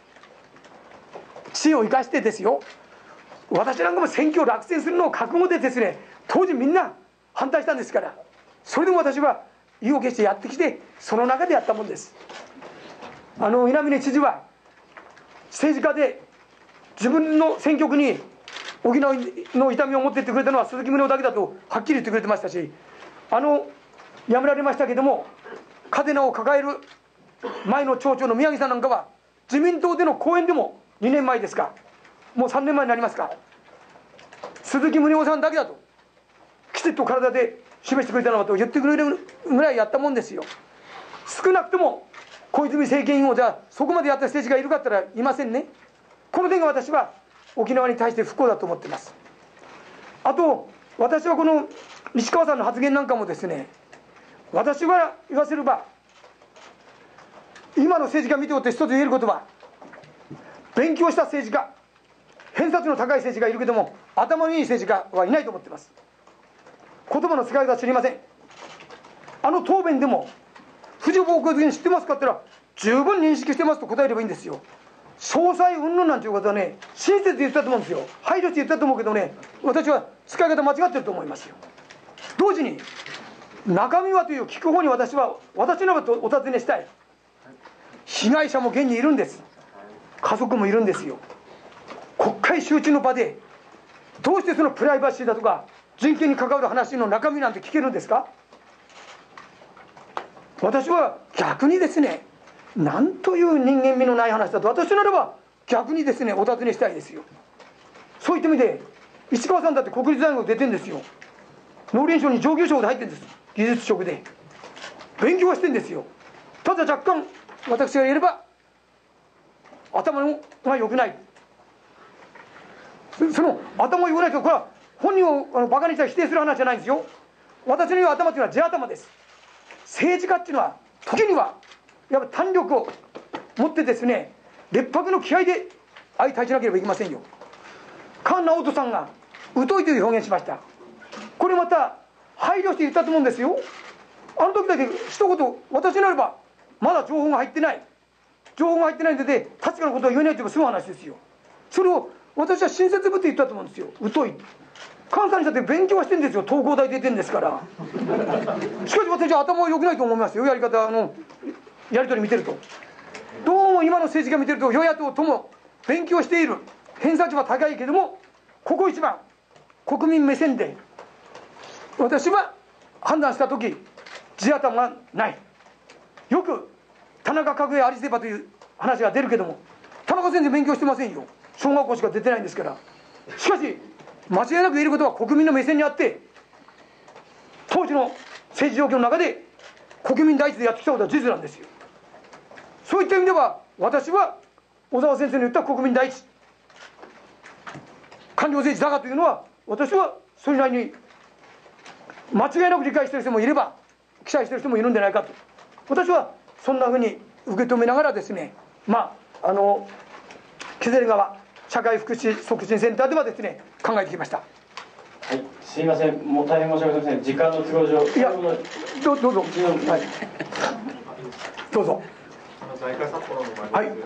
知恵を生かしてですよ、私なんかも選挙を落選するのを覚悟でですね、当時みんな反対したんですから、それでも私は意を決してやってきて、その中でやったもんです。稲峰知事は政治家で自分の選挙区に沖縄の痛みを持っていってくれたのは鈴木宗男だけだとはっきり言ってくれてましたし、辞められましたけども嘉手納を抱える前の町長の宮城さんなんかは自民党での講演でも2年前ですか、もう3年前になりますか、鈴木宗男さんだけだときちっと体で示してくれたのだと言ってくれるぐらいやったもんですよ。少なくとも小泉政権以後じゃそこまでやった政治家がいるかったらいませんね。この点が私は沖縄に対して不幸だと思っています。あと私はこの西川さんの発言なんかもですね、私は言わせれば今の政治家見ておって一つ言えることは、勉強した政治家、偏差値の高い政治家いるけども頭のいい政治家はいないと思っています。言葉の使い方は知りません。答弁でも藤尾防空軍知ってますかって言ったら十分認識してますと答えればいいんですよ。詳細云々なんていうことはね、親切で言ったと思うんですよ。配慮して言ったと思うけどね、私は使い方間違ってると思いますよ。同時に中身はという聞く方に私のことお尋ねしたい。被害者も現にいるんです。家族もいるんですよ。国会集中の場でどうしてそのプライバシーだとか人権に関わる話の中身なんて聞けるんですか。私は逆にですね、なんという人間味のない話だと私ならば逆にですねお尋ねしたいですよ。そういった意味で石川さんだって国立大学出てるんですよ。農林省に上級省で入ってるんです。技術職で勉強はしてるんですよ。ただ若干私が言えれば頭が良くない。その頭が良くないとこれは本人をバカにしたら否定する話じゃないんですよ。私の言う頭というのは地頭です。政治家っていうのは時にはやっぱ胆力を持ってですね、烈白の気合で相対しなければいけませんよ。菅直人さんが疎いという表現しました。これまた配慮して言ったと思うんですよ。あの時だけ一言、私ならばまだ情報が入ってないので確かなことを言えないというか済む話ですよ。それを私は親切ぶって言ったと思うんですよ。疎い。菅さんにだって勉強はしてるんですよ。東工大出てるんですから。しかし私は頭は良くないと思いますよ。やり方やり取り見てると、どうも今の政治家見てると与野党とも勉強している、偏差値は高いけどもここ一番国民目線で私は判断した時地頭がない。よく田中角栄有瀬場という話が出るけども田中先生勉強してませんよ。小学校しか出てないんですから。しかし間違いなく言えることは国民の目線にあって当時の政治状況の中で国民第一でやってきたことは事実なんですよ。そういった意味では私は小沢先生の言った国民第一官僚政治だがというのは私はそれなりに間違いなく理解している人もいれば期待している人もいるんじゃないかと、私はそんなふうに受け止めながらですね、木瀬川社会福祉促進センターではですね考えてきました。 はい、すいません、もう大変申し訳ありません。時間の都合上、 いやどうぞ、はい、どうぞ。 在家札幌の前です。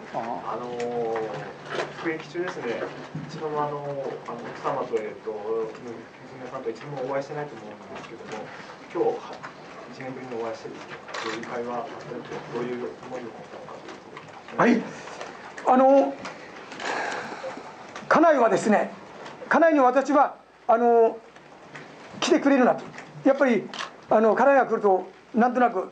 服役中ですね。一度も奥様と娘さんと一度もお会いしてないと思うんですけども、今日1年ぶりにお会いしてですね、どういう会話あったのか、どういう思いを持ったのかということで。 はい。家内はですね、家内に私は来てくれるなと。やっぱり家内が来るとなんとなく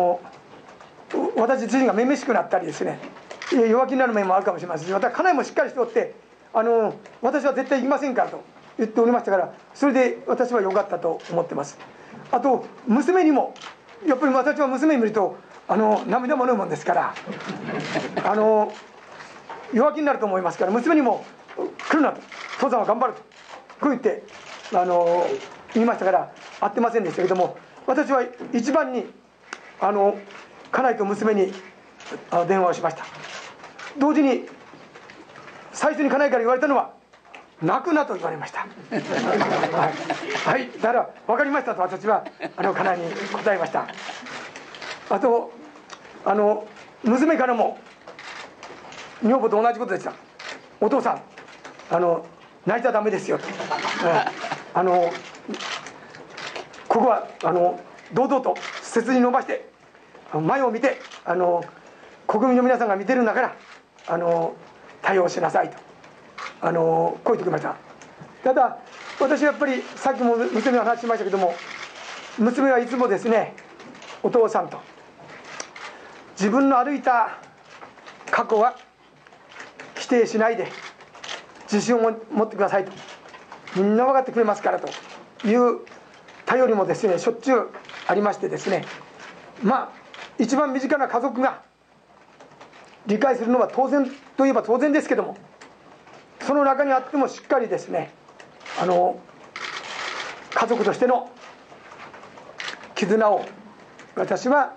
私自身がめめしくなったりですね、弱気になる面もあるかもしれませんし、また家内もしっかりしておって私は絶対行きませんからと言っておりましたから、それで私は良かったと思ってます。あと娘にもやっぱり私は娘見ると涙もろいもんですから弱気になると思いますから、娘にも来るなと、父さんは頑張ると、こう言って言いましたから、会ってませんでしたけども、私は一番に家内と娘に電話をしました。同時に最初に家内から言われたのは、泣くなと言われました。はい、だから分かりましたと私は家内に答えました。あと娘からも女房と同じことでした。お父さん泣いちゃダメですよと、ここは堂々と背筋伸ばして前を見て国民の皆さんが見てるんだから対応しなさいとこう言ってきました。ただ私はやっぱりさっきも娘の話しましたけども、娘はいつもですね、お父さんと自分の歩いた過去は否定しないで自信を持ってくださいと、みんな分かってくれますからという頼りもですねしょっちゅうありましてですね、一番身近な家族が理解するのは当然といえば当然ですけども、その中にあってもしっかりですね家族としての絆を私は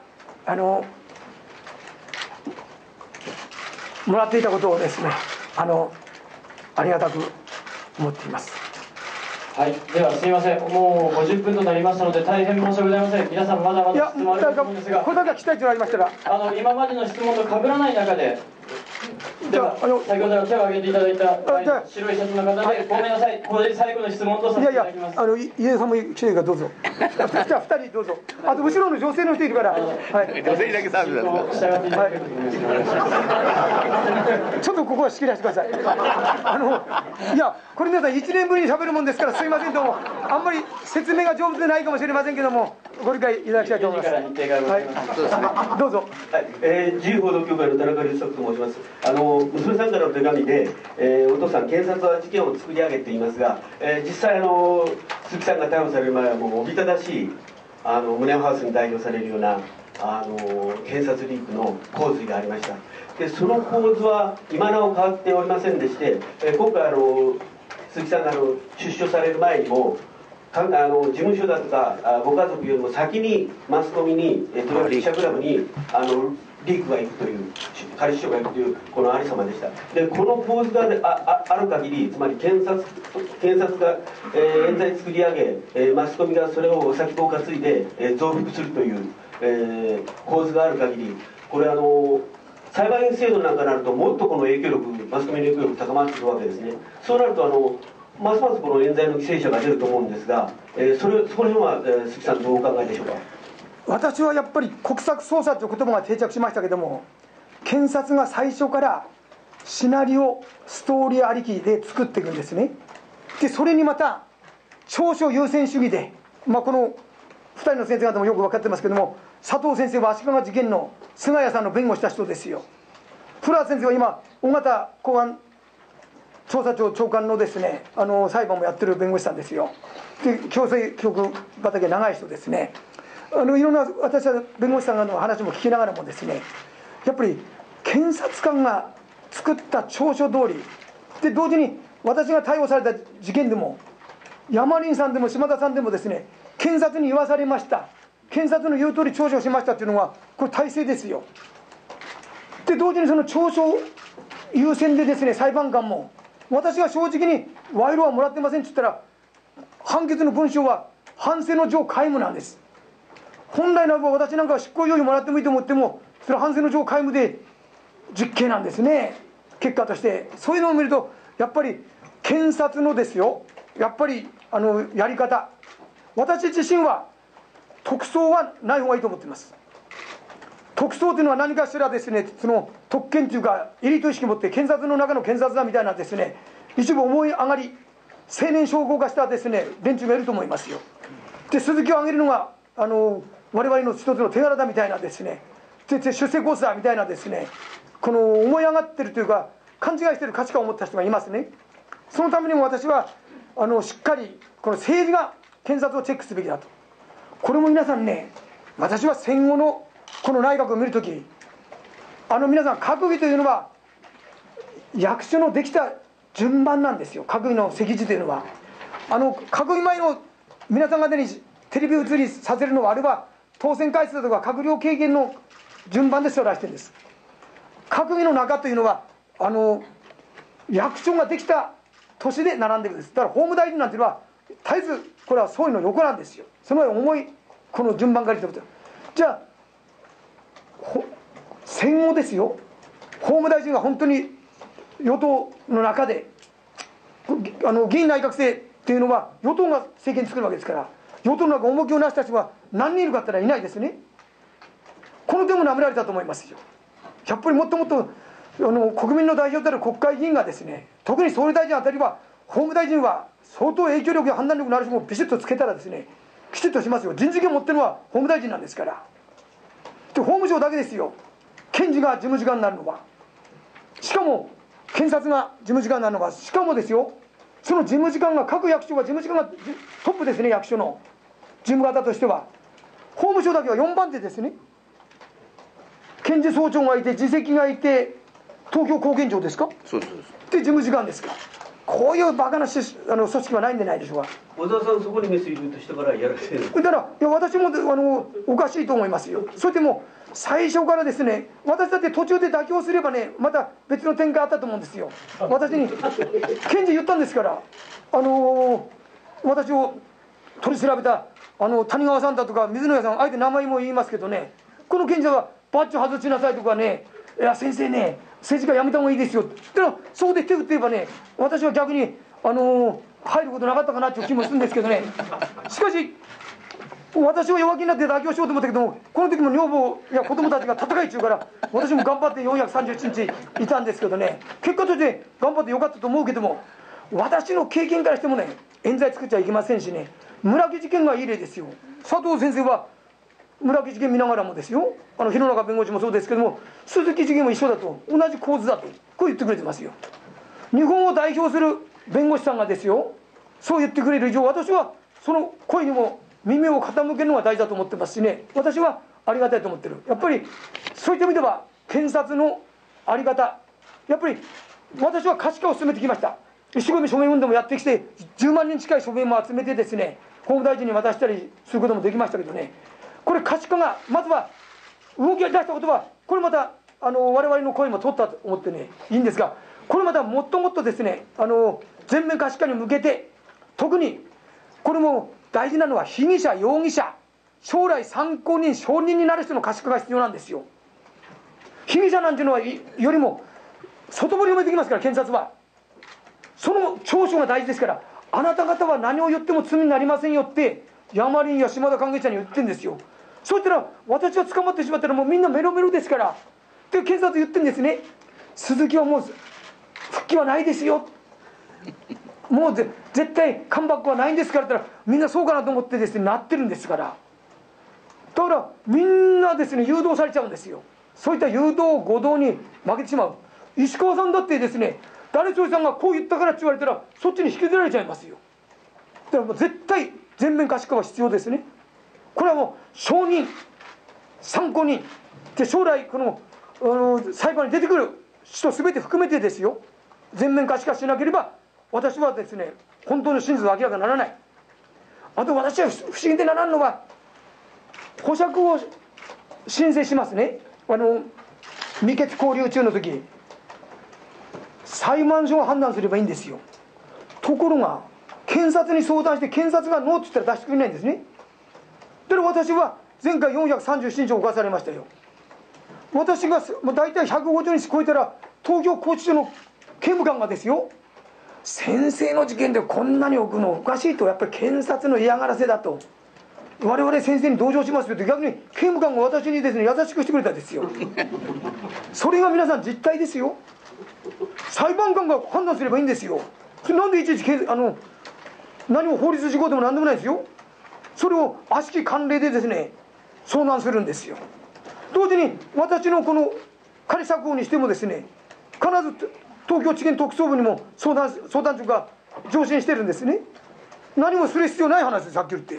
もらっていたことをですねありがたく思っています。 はい、ではすみません、もう50分となりましたので大変申し訳ございません。皆さんまだまだ質問あると思うんですが、 これだけは聞きたいとありましたら今までの質問と被らない中で、では先ほど手を挙げていただいた白いシャツの方で、ごめんなさい、これで最後の質問とさせていただきます。 家出さんも来てるからどうぞ。じゃあ2人どうぞ。あと後ろの女性の人いるから、 女性にだけサービスなんですか。 ちょっとここは仕切らせてください。いやこれ皆さん1年ぶりに喋るもんですからすいませんどうも、あんまり説明が上手でないかもしれませんけどもご理解いただきたいと思います。どうぞ。 自由報道協会の田中隆作と申します。娘さんからの手紙で、お父さん検察は事件を作り上げていますが、実際鈴木さんが逮捕される前はもうおびただしい胸ハウスに代表されるような検察リークの洪水がありました。でその構図は今なお変わっておりませんでして、今回鈴木さんが出所される前にも事務所だとかご家族よりも先にマスコミに記者クラブにリークが行くという、仮秘書が行くというこのありさまでした。でこの構図がある限り、つまり検察が冤罪作り上げ、マスコミがそれを先を担いで増幅するという構図がある限り、これ裁判員制度なんかになるともっとこの影響力、マスコミの影響力高まってくるわけですね。そうなるとますますこの冤罪の犠牲者が出ると思うんですが、そこら辺は鈴木さんどうお考えでしょうか。 私はやっぱり国策捜査という言葉が定着しましたけども、検察が最初からシナリオストーリーありきで作っていくんですね。でそれにまた長所優先主義で、この2人の先生方もよく分かってますけども、佐藤先生は足利事件の菅谷さんの弁護した人ですよ。古田先生は今大型公安調査庁長官のですね裁判もやってる弁護士さんですよ。で強制教育畑長い人ですね。いろんな私は弁護士さんの話も聞きながらもですね、やっぱり検察官が作った調書通りで、同時に私が逮捕された事件でも山林さんでも島田さんでもですね、検察に言わされました、検察の言う通り調書しましたっていうのがこれ体制ですよ。で同時にその調書優先でですね、裁判官も私が正直に賄賂はもらってませんって言ったら、判決の文章は反省の上皆無なんです。本来ならば私なんかは執行猶予もらってもいいと思っても、それは反省の上皆無で実刑なんですね、結果として。そういうのを見るとやっぱり検察のですよ、やっぱりやり方、私自身は特捜はない方がいいと思っています。特捜というのは何かしらですね、その特権というかエリート意識を持って検察の中の検察だみたいなですね、一部思い上がり青年将校化したですね連中がいると思いますよ。で鈴木を挙げるのが我々の一つの手柄だみたいなですね、出世コースだみたいなですね、この思い上がってるというか勘違いしてる価値観を持った人がいますね。そのためにも私はしっかりこの政治が検察をチェックすべきだと。これも皆さんね、私は戦後のこの内閣を見るとき、皆さん閣議というのは役所のできた順番なんですよ、閣議の席次というのは。閣議前の皆さん方にテレビ映りさせるのは、あれは当選回数とか閣僚経験の順番で将来してるんです。閣議の中というのは役所ができた年で並んでるんです。だから法務大臣なんていうのは絶えずこれは総理の横なんですよ。その重いこの順番が出てる。じゃあ戦後ですよ、法務大臣が本当に与党の中で議員内閣制っていうのは与党が政権作るわけですから、与党の中重きをなす人たちは何人いるかって言ったらいないですね。この点も舐められたと思いますよ。やっぱりもっともっと国民の代表である国会議員がですね、特に総理大臣あたりは法務大臣は相当影響力や判断力のある人もビシッとつけたらですね、きちっとしますよ。人事権を持ってるのは法務大臣なんですから。で法務省だけですよ、検事が事務次官になるのは。しかも検察が事務次官になるのは、しかもですよ、その事務次官が各役所が事務次官がトップですね。役所の事務方としては法務省だけは4番手ですね。検事総長がいて、次席がいて、東京高検長ですか、 そうですで事務次官ですか。こういうバカな組織はないんじゃないでしょうか。 小沢さん、そこにメス入れるとしてからやらせる。 だからいや私もおかしいと思いますよ。それでも最初からですね、私だって途中で妥協すればね、また別の展開あったと思うんですよ。私に検事言ったんですから、私を取り調べた谷川さんだとか水野屋さん、あえて名前も言いますけどね、この検事はバッジ外しなさいとかね、いや先生ね、政治家辞めた方がいいですよって言ったら、そこで手打って言えばね、私は逆に入ることなかったかなっていう気もするんですけどね。しかし私は弱気になって妥協しようと思ったけども、この時も女房や子供たちが戦い中から私も頑張って431日いたんですけどね、結果として頑張ってよかったと思うけども、私の経験からしてもね、冤罪作っちゃいけませんしね。村木事件がいい例ですよ。佐藤先生は村木事件見ながらもですよ、弘中弁護士もそうですけども、鈴木事件も一緒だと、同じ構図だと、こう言ってくれてますよ。日本を代表する弁護士さんがですよ、そう言ってくれる以上、私はその声にも耳を傾けるのが大事だと思ってますしね、私はありがたいと思ってる。やっぱりそういった意味では検察のあり方、やっぱり私は可視化を進めてきました。一生懸命署名運動もやってきて、10万人近い署名も集めてですね、法務大臣に渡したりすることもできましたけどね、これ可視化がまずは動き出したことは、これまた我々の声も取ったと思ってね、いいんですが、これまたもっともっとですね、全面可視化に向けて、特にこれも大事なのは被疑者容疑者、将来参考人証人になる人の可視化が必要なんですよ。被疑者なんていうのはよりも外堀を埋めてきますから、検察はその調書が大事ですから、あなた方は何を言っても罪になりませんよって山林や島田関係者に言ってるんですよ。そうしたら私は捕まってしまったらもうみんなメロメロですから、で検察言ってるんですね。鈴木はもう復帰はないですよ、もう絶対カムバックはないんですからって言ったら、みんなそうかなと思ってですね、なってるんですから。だからみんなですね、誘導されちゃうんですよ。そういった誘導誤導に負けてしまう。石川さんだってですね、誰それさんがこう言ったからって言われたらそっちに引きずられちゃいますよ。だからもう絶対全面可視化は必要ですね。これはもう証人参考人で、将来この裁判に出てくる人全て含めてですよ、全面可視化しなければ私はですね、本当の真実は明らかにならない。あと私は不思議でならんのは、保釈を申請しますね、未決勾留中の時、裁判所が判断すればいいんですよ。ところが検察に相談して検察がノーって言ったら出してくれないんですね。だから私は前回437日犯されましたよ。私が大体150日超えたら東京拘置所の刑務官がですよ、先生の事件でこんなに置くのおかしいと、やっぱり検察の嫌がらせだと、我々先生に同情しますよって、逆に刑務官が私にですね優しくしてくれたんですよ。それが皆さん実態ですよ。裁判官が判断すればいいんですよ。なんでいちいち何も法律事項でも何でもないですよ。それを悪しき慣例でですね相談するんですよ。同時に私のこの仮釈放にしてもですね、必ず東京地検特捜部にも相談所が上申してるんですね。何もする必要ない話です、はっきり言って。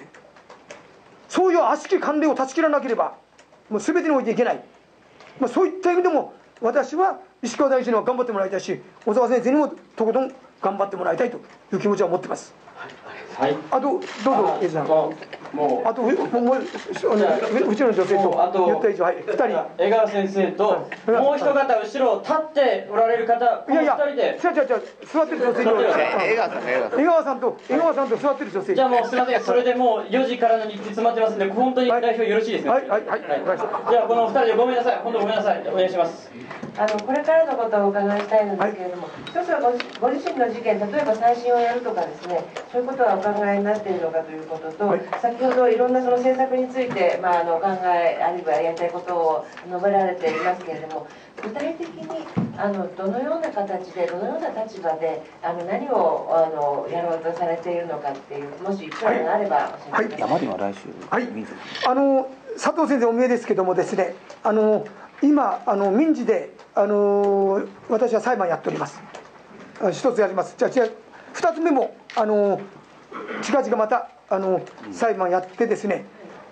そういう悪しき慣例を断ち切らなければもう全てにおいていけない、そういった意味でも私は石川大臣には頑張ってもらいたいし、小沢先生にもとことん頑張ってもらいたいという気持ちは持ってます。 はい、 あとどうぞ、エイジさん。 もうあとうちの女性と言った以上、はい、2人。 江川先生ともう一方後ろ立っておられる方、この2人で。 違う座ってる女性に。江川さんと座ってる女性。 じゃあもうすみません、それでもう4時からの日程詰まってますんで、本当に代表よろしいですね。 はい。 じゃあこの2人でごめんなさい、本当ごめんなさい、お願いします。 これからのことをお伺いしたいのですけれども、一つはご自身の事件、例えば再審をやるとかですね、そういうことはお考えになっているのかということと、先ほどいろんなその政策について、お考えあるいはやりたいことを述べられていますけれども、具体的にどのような形でどのような立場で何をやろうとされているのかっていう、もしプランがあれば教えてください。 はい、佐藤先生お見えですけどもですね、今民事で私は裁判やっております。一つやります。じゃあ2つ目も近々また裁判やってですね、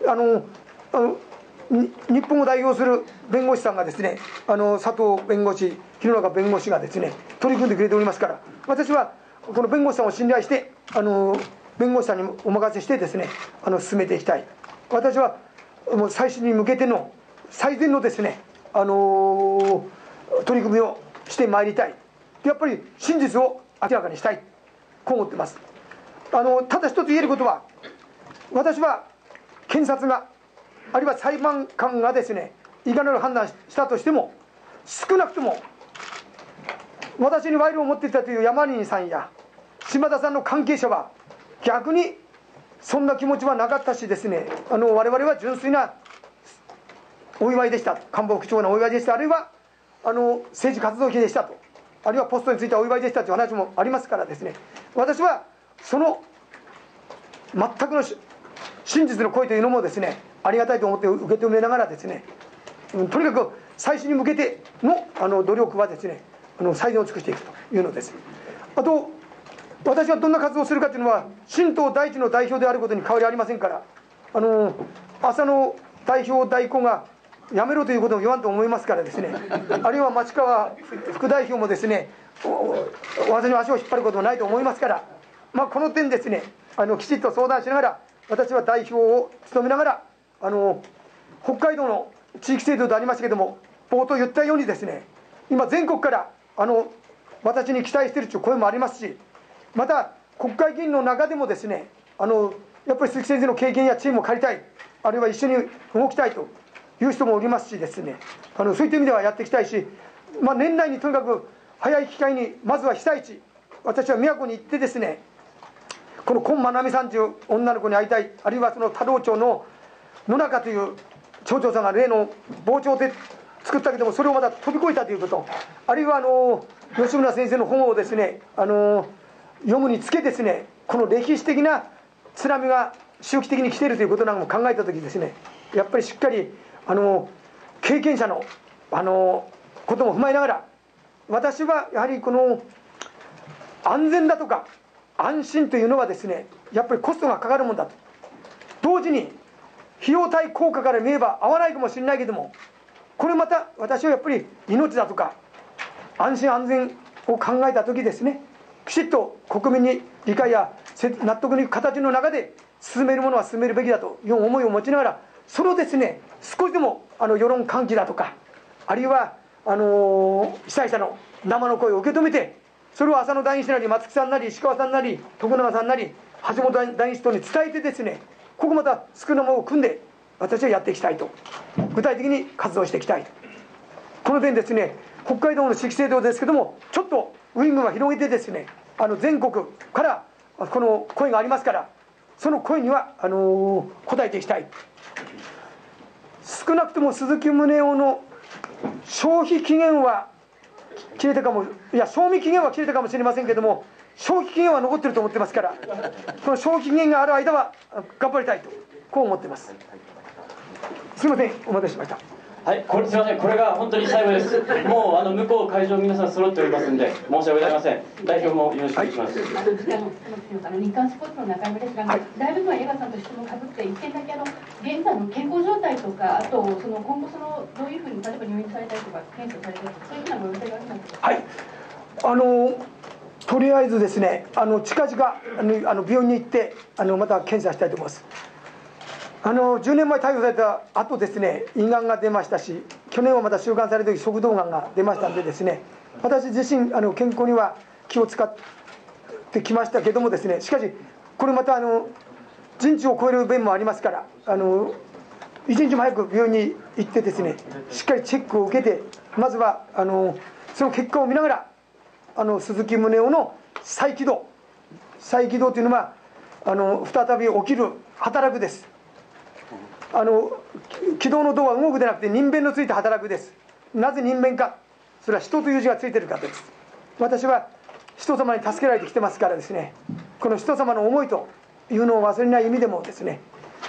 日本を代表する弁護士さんがですね、佐藤弁護士、弘中弁護士がですね取り組んでくれておりますから、私はこの弁護士さんを信頼して弁護士さんにお任せしてですね進めていきたい。私はもう再審に向けての最善のですね取り組みをしてまいりたい。やっぱり真実を明らかにしたい、こう思ってます。ただ一つ言えることは、私は検察があるいは裁判官がですねいかなる判断したとしても、少なくとも私に賄賂を持っていたという山人さんや島田さんの関係者は逆にそんな気持ちはなかったしですね、我々は純粋なお祝いでした、官房副長のお祝いでした、あるいは政治活動費でしたと、あるいはポストについてはお祝いでしたという話もありますからですね、私はその全くの真実の声というのもですねありがたいと思って受け止めながらですね、とにかく再審に向けての努力はですね最善を尽くしていくというのです。あと私はどんな活動をするかというのは新党第一の代表であることに変わりありませんから、浅野代表代行がやめろということも言わんと思いますからですね、あるいは町川副代表もですね私の足を引っ張ることもないと思いますから、この点ですねきちっと相談しながら、私は代表を務めながら北海道の地域制度でありましたけども、冒頭言ったようにですね今全国から私に期待しているという声もありますし、また国会議員の中でもですねやっぱり鈴木先生の経験や知恵も借りたい、あるいは一緒に動きたいという人もおりますしですね、そういった意味ではやっていきたいし、年内にとにかく早い機会にまずは被災地、私は宮古に行ってですね、この今真奈美さんという女の子に会いたい、あるいはその太郎町の野中という町長さんが例の防潮堤作ったけども、それをまた飛び越えたということ、あるいは吉村先生の本をですね読むにつけですね、この歴史的な津波が周期的に来ているということなんかも考えたときですね、やっぱりしっかり経験者のことも踏まえながら、私はやはりこの安全だとか安心というのはですねやっぱりコストがかかるもんだと、同時に費用対効果から見れば合わないかもしれないけども、これまた私はやっぱり命だとか安心安全を考えた時ですね、きちっと国民に理解や納得のいく形の中で進めるものは進めるべきだという思いを持ちながら、そのですね少しでも世論喚起だとか、あるいは被災者の生の声を受け止めて、それを浅野代議士なり松木さんなり石川さんなり徳永さんなり橋本代議士等に伝えてですね、ここまた少なものを組んで私はやっていきたいと、具体的に活動していきたい、この点ですね北海道の地域制度ですけども、ちょっとウイングが広げてですね全国からこの声がありますから、その声には応えていきたい。少なくとも鈴木宗男の消費期限は切れたかも、いや賞味期限は切れたかもしれませんけども、消費期限は残ってると思ってますから、この消費期限がある間は頑張りたいとこう思ってます。すみませんお待たせしました。 はい、これすみません、これが本当に最後です。もう向こう会場皆さん揃っておりますんで、申し訳ございません。代表もよろしくお願いします。 日刊スポーツの中山ですが、だいぶ江川さんと質問かぶって、一点だけ現在の健康状態とか、あと今後どういうふうに例えば入院されたりとか検査されたりとか、そういうふうなご予定がありますか。 はい。とりあえずですね、近々病院に行ってまた検査したいと思います。10年前逮捕された後ですね、胃がんが出ましたし、去年はまた収監された時食道がんが出ましたんでですね、私自身健康には気を使ってきましたけどもですね、しかしこれまた人知を超える弁もありますから、一日も早く病院に行ってですね、しっかりチェックを受けて、まずはその結果を見ながら鈴木宗男の再起動というのは再び起きる働くです。軌道の動は動くでなくて人弁のついて働くです。なぜ人弁か、それは人という字がついているからです。私は人様に助けられてきてますからですね、この人様の思いというのを忘れない意味でもですね、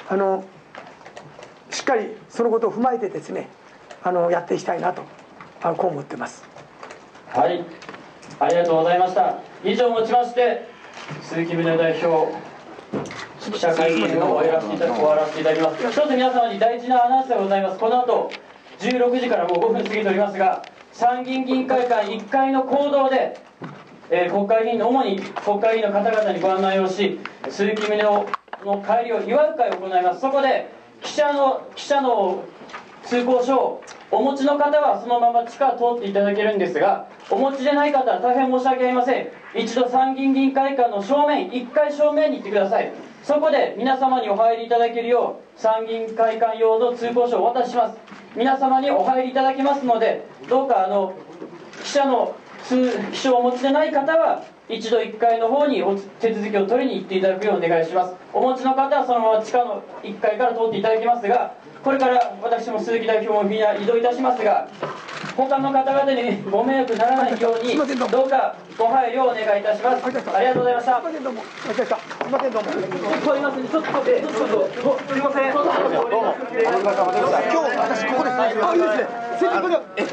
しっかりそのことを踏まえてですね、やっていきたいなとこう思ってます。 はい、ありがとうございました。以上をもちまして鈴木宗男代表記者会見を終わらせていただきます。一つ皆様に大事なアナウンスがございます。この後16時からもう5分過ぎておりますが、参議院議員会館1階の講堂で、国会議員の主に国会議員の方々にご案内をし、鈴木宗男の帰りを祝う会を行います。そこで記者の通行証をお持ちの方はそのまま地下を通っていただけるんですが、お持ちでない方は大変申し訳ありません。一度参議院議員会館の正面、1階正面に行ってください。そこで皆様にお入りいただけるよう参議院会館用の通行証をお渡しします。皆様にお入りいただきますので、どうか記者の記証をお持ちでない方は一度1階の方に手続きを取りに行っていただくようお願いします。お持ちの方はそのまま地下の1階から通っていただきますが、これから私も鈴木代表もみんな移動いたしますが、他の方々にご迷惑ならないようにどうかご配慮をお願いいたします。ありがとうございました。すみません、どうも。すみません、ちょっとすみません。今日私ここです。いいですね。ちょっ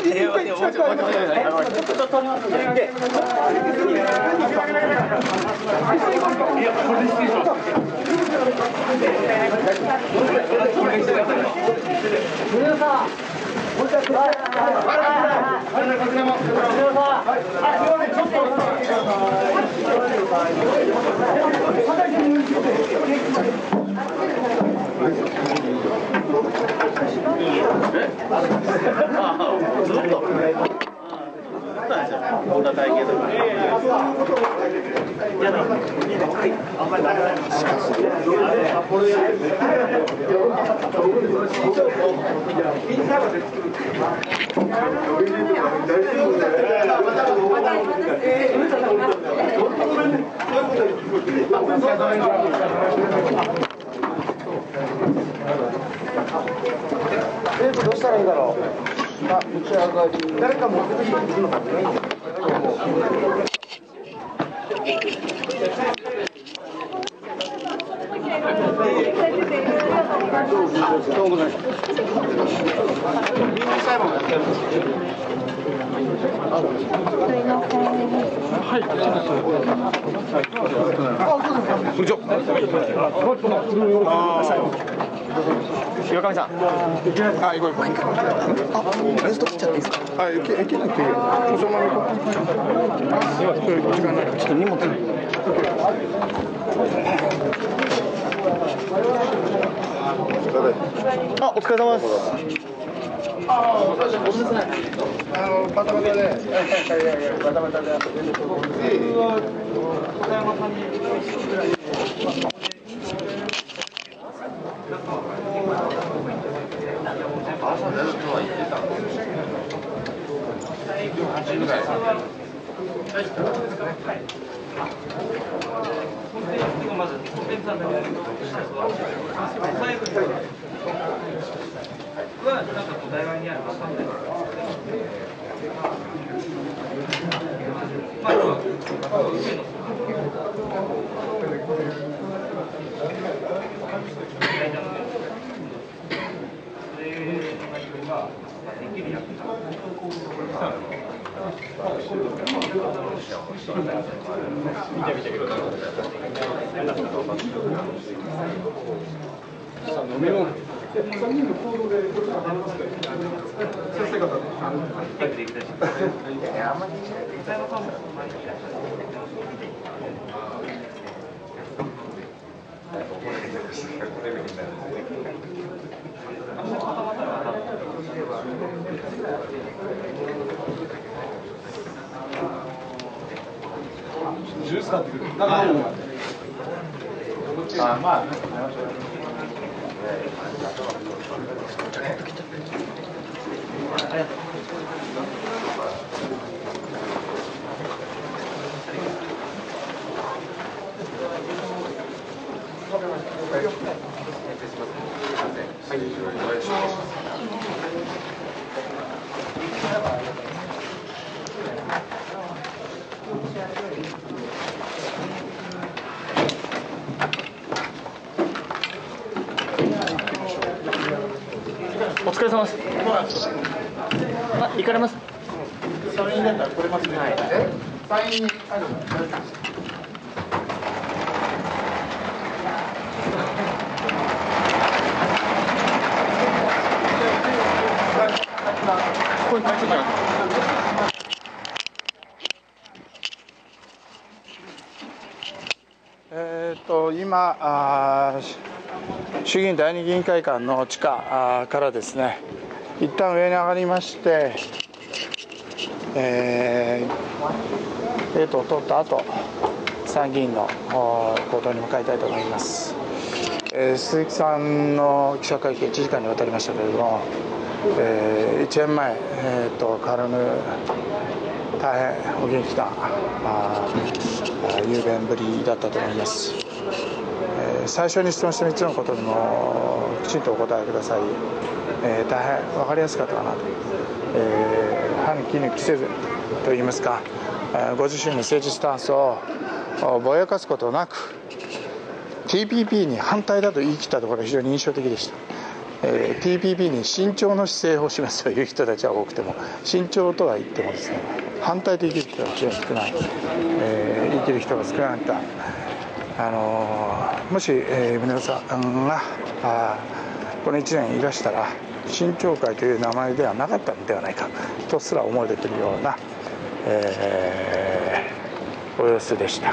と取りますんで。 どうしたらいいだろう。打ち上がり。誰か持ってきてくるのかね。 岩上さん。あ、ごめん。レスト切っちゃっていいですか。あ、切らなくていいよ。そのまま行こう。時間ない。ちょっと荷物。あ、お疲れ様です。バタバタで。バタバタで。小山さんに。朝出るとは言ってたんですけど、8時ぐらい。まずコンテンツなんだけど、最後にはなんかお台場にあるバスタンドで。まあ要は上の。それの内容が。 ジュース買ってくる。まあ。 お疲れ様です。行かれます。 サインだったら取れますね。サインあるの大丈夫です。 これ書いてもらって。 今衆議院第二議員会館の地下からですね、一旦上に上がりまして、ゲートを通った後、参議院の講堂に向かいたいと思います。鈴木さんの記者会見1時間にわたりましたけれども、1年前、変わらぬ大変お元気な雄弁ぶりだったと思います。最初に質問した3つのことにもきちんとお答えください。大変分かりやすかったかなと、歯に衣着せずといいますか、ご自身の政治スタンスをぼやかすことなく TPP に反対だと言い切ったところが非常に印象的でした。TPP に慎重の姿勢を示すという人たちは多くても、慎重とは言ってもですね、反対と言い切る人が非常に少ない、言い切る人が少なかった。もし、皆さんがこの1年いらしたら新潮会という名前ではなかったのではないかとすら思えてくるような、お様子でした。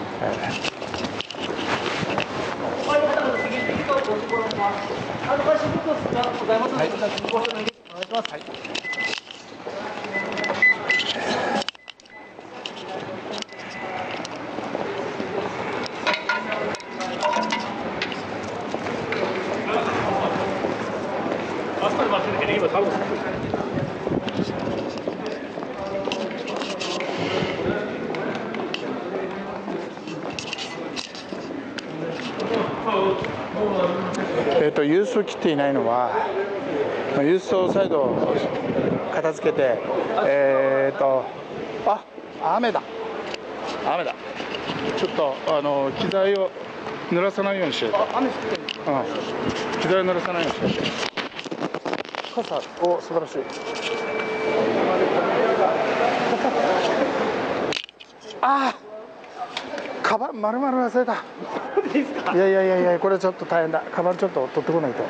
郵送切っていないのは、郵送を再度片付けて、雨だ、ちょっと機材を濡らさないようにしようと。機材を濡らさないようにしようと。傘を素晴らしい。カバン丸々忘れた。いや、これちょっと大変だ。カバンちょっと取ってこないと。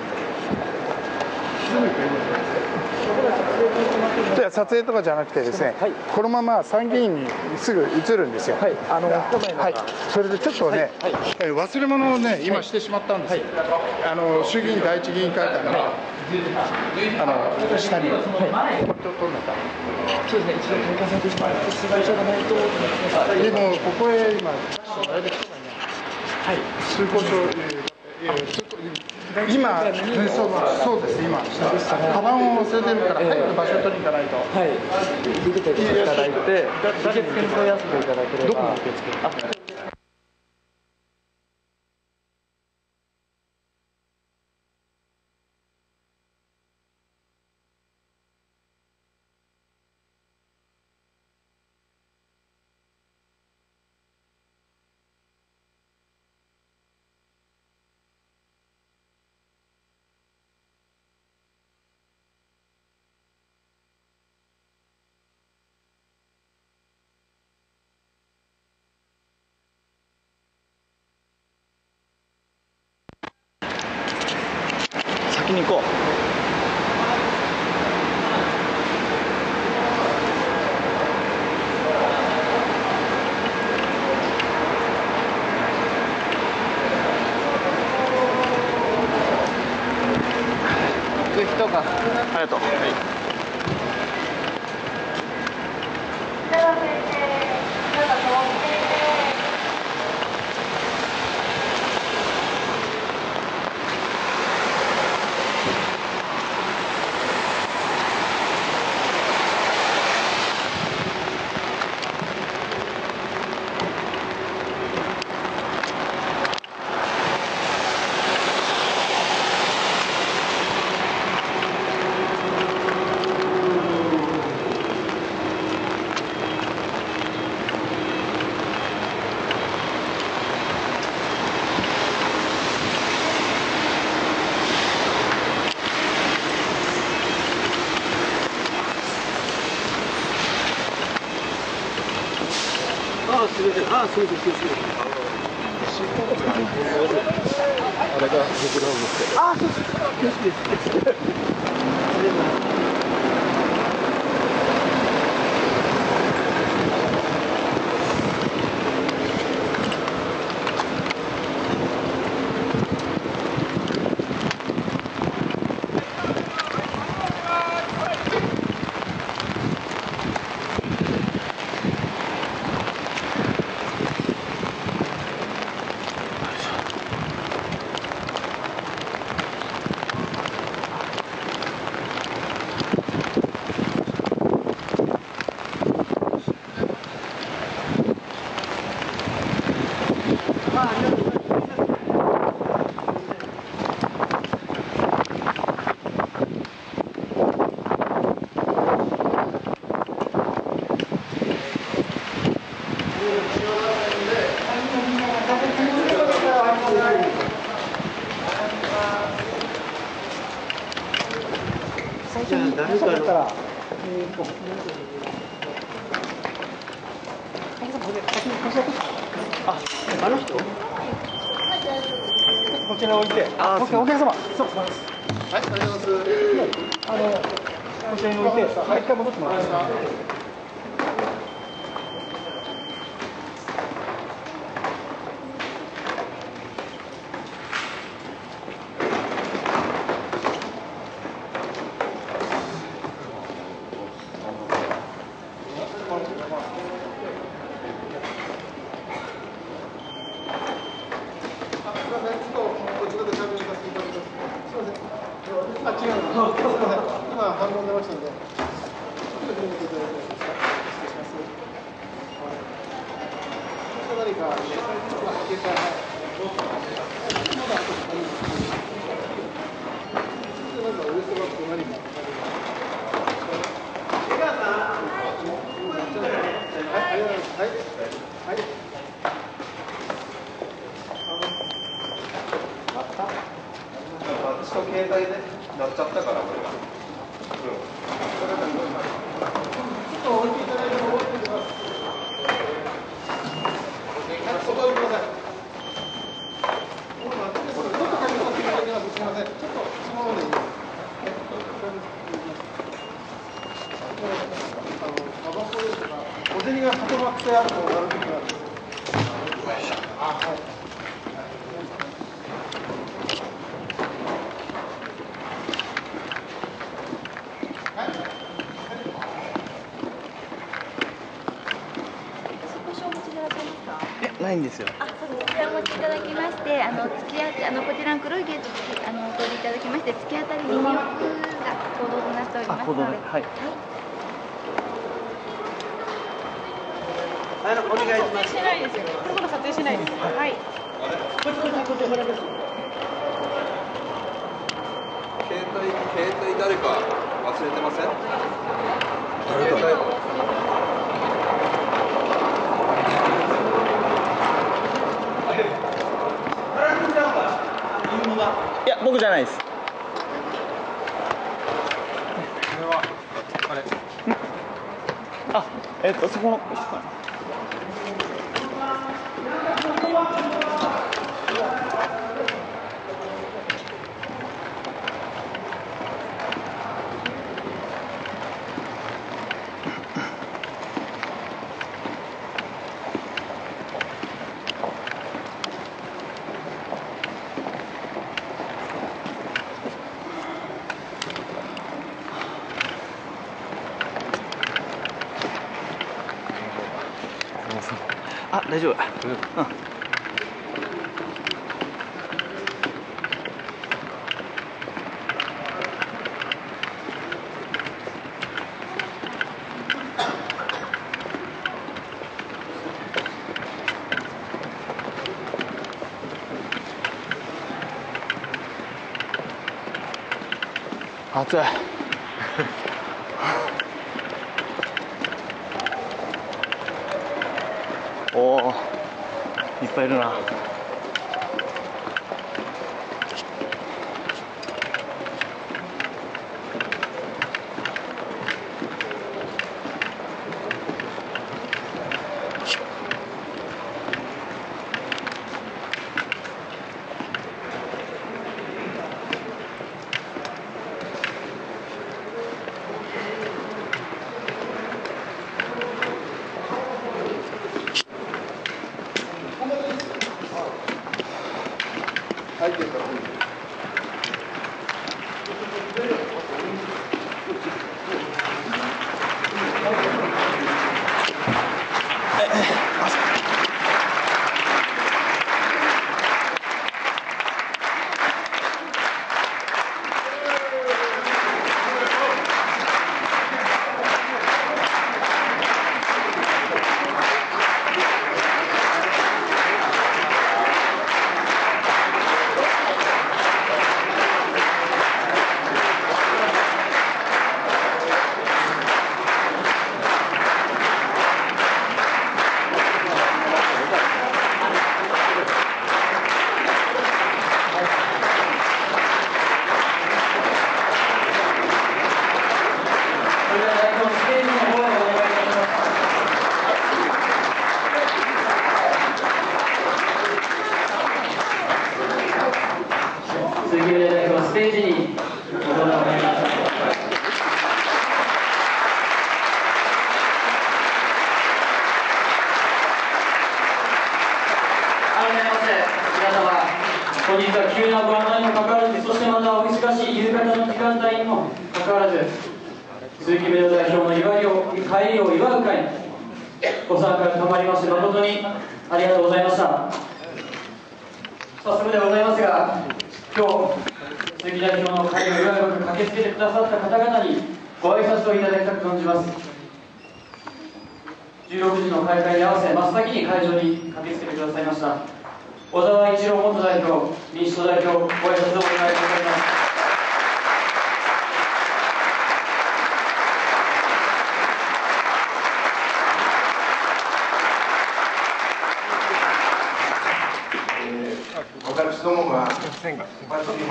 撮影とかじゃなくてですね、このまま参議院にすぐ移るんですよ。それでちょっとね、忘れ物をね今してしまったんですよ。衆議院第一議員会館の下にこれと取んなか。そうですね、一度取り返されてしまいます。がないと。でもここへ今通行証、今、そうです、今、カバンを忘れてるから、早く場所を取りに行かないと。受けていただいて、受付に問い合わせていただければ。 先に行こう。行く人が。ありがとう。はい。 あ、すみません。あ、すみません。 あれが僕らを持って。 あ、そうです。最初に誰かから、 あの人？ こちら置いて、お客様、そうです。はい、ありがとうございます。こちらに置いて、一回戻ってもらっていいですか。あ、違うの。今反応出ましたので。何か私の携帯で鳴っちゃったから、これが。 ちょっと置いていただいても置いてください。外置いてください。ちょっと確認させていただきます。すみません。ちょっとそのままでいいです。タバコですが、小銭が外まってあると悪くなるんです。あ、はい。 ないんですよ。 あ、そうです。こちらお持ちいただきまして、突き当こちらの黒いゲートお通りいただきまして、突き当たり右奥が行動となっておりますので。 はい。 お願いします。 しないですよ。これほど撮影しないです。はい。 こっちほらです。 携帯誰か忘れてません？携帯。 いや、僕じゃないです。 これはあれ。 あ、そこの。 あ、大丈夫。暑い。おお、いっぱいいるな。 ステージにお願いします。改めまして皆様、本日は急なご案内にもかかわらず、そしてまたお忙しい夕方の時間帯にもかかわらず、鈴木名誉代表の帰りを祝う会にご参加賜りまして誠にありがとうございました。早速でございますが、今日鈴木代表の会を祝うべく駆けつけてくださった方々にご挨拶をいただきたく存じます。16時の開会に合わせ真っ先に会場に駆けつけてくださいました小沢一郎元代表、民主党代表、ご挨拶をお願いいたします。 私どもが待ちに待った鈴木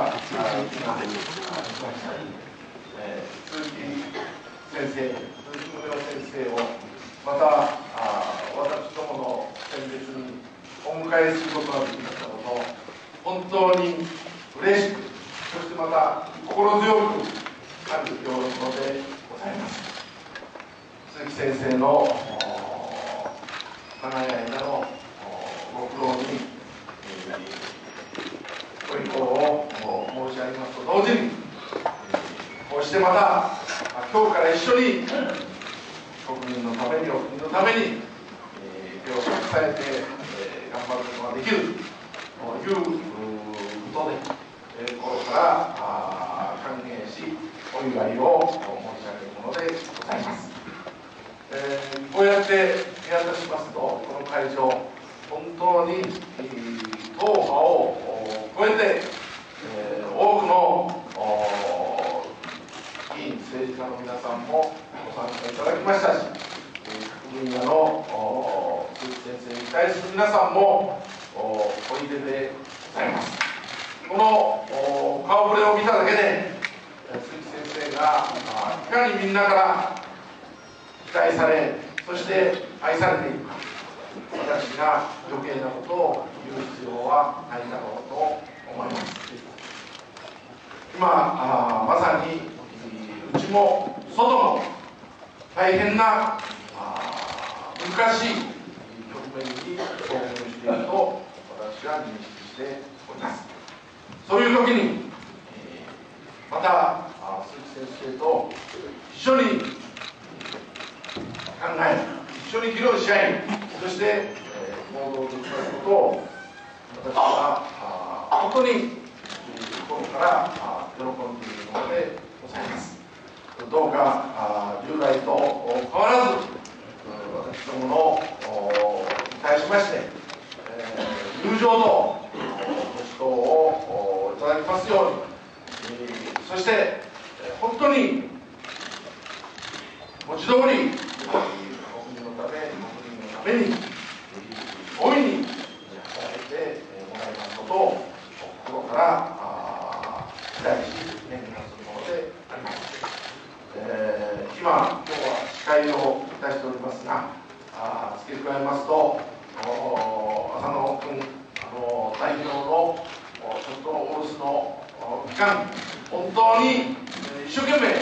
先生、鈴木宗男先生をまた私どもの選別にお迎えすることができましたことを本当に嬉しく、そしてまた心強く感じておるのでございます。鈴木先生の長い間のご苦労にご意向を申し上げますと同時に、こうしてまた今日から一緒に国民のために、お国のために手を支えて頑張ることができるということで、心から歓迎しお祝いを申し上げるものでございます。こうやって見渡しますと、この会場本当に党派を超えて、多くの議員、政治家の皆さんもご参加いただきましたし、各分野の鈴木先生に対する皆さんもおいででございます。この顔ぶれを見ただけで、鈴木先生がいかにみんなから期待され、そして愛されているか、私が余計なことを言う必要はないだろうと思います。今まさにうちも外も大変な難しい局面に遭遇していると私は認識しております。そういう時にまた鈴木先生と一緒に考え、一緒に議論し合い、 として行動できますことを私は本当に心から喜んでいるのでございます。どうか従来と変わらず私どものに対しまして友情とご指導をいただきますように、そして本当に文字通り国民のため国民のために大いに働いてもらいますことを心から期待し念願するものであります。今日は司会をいたしておりますが、付け加えますと浅野君代表のちょっとお留守の期間、本当に一生懸命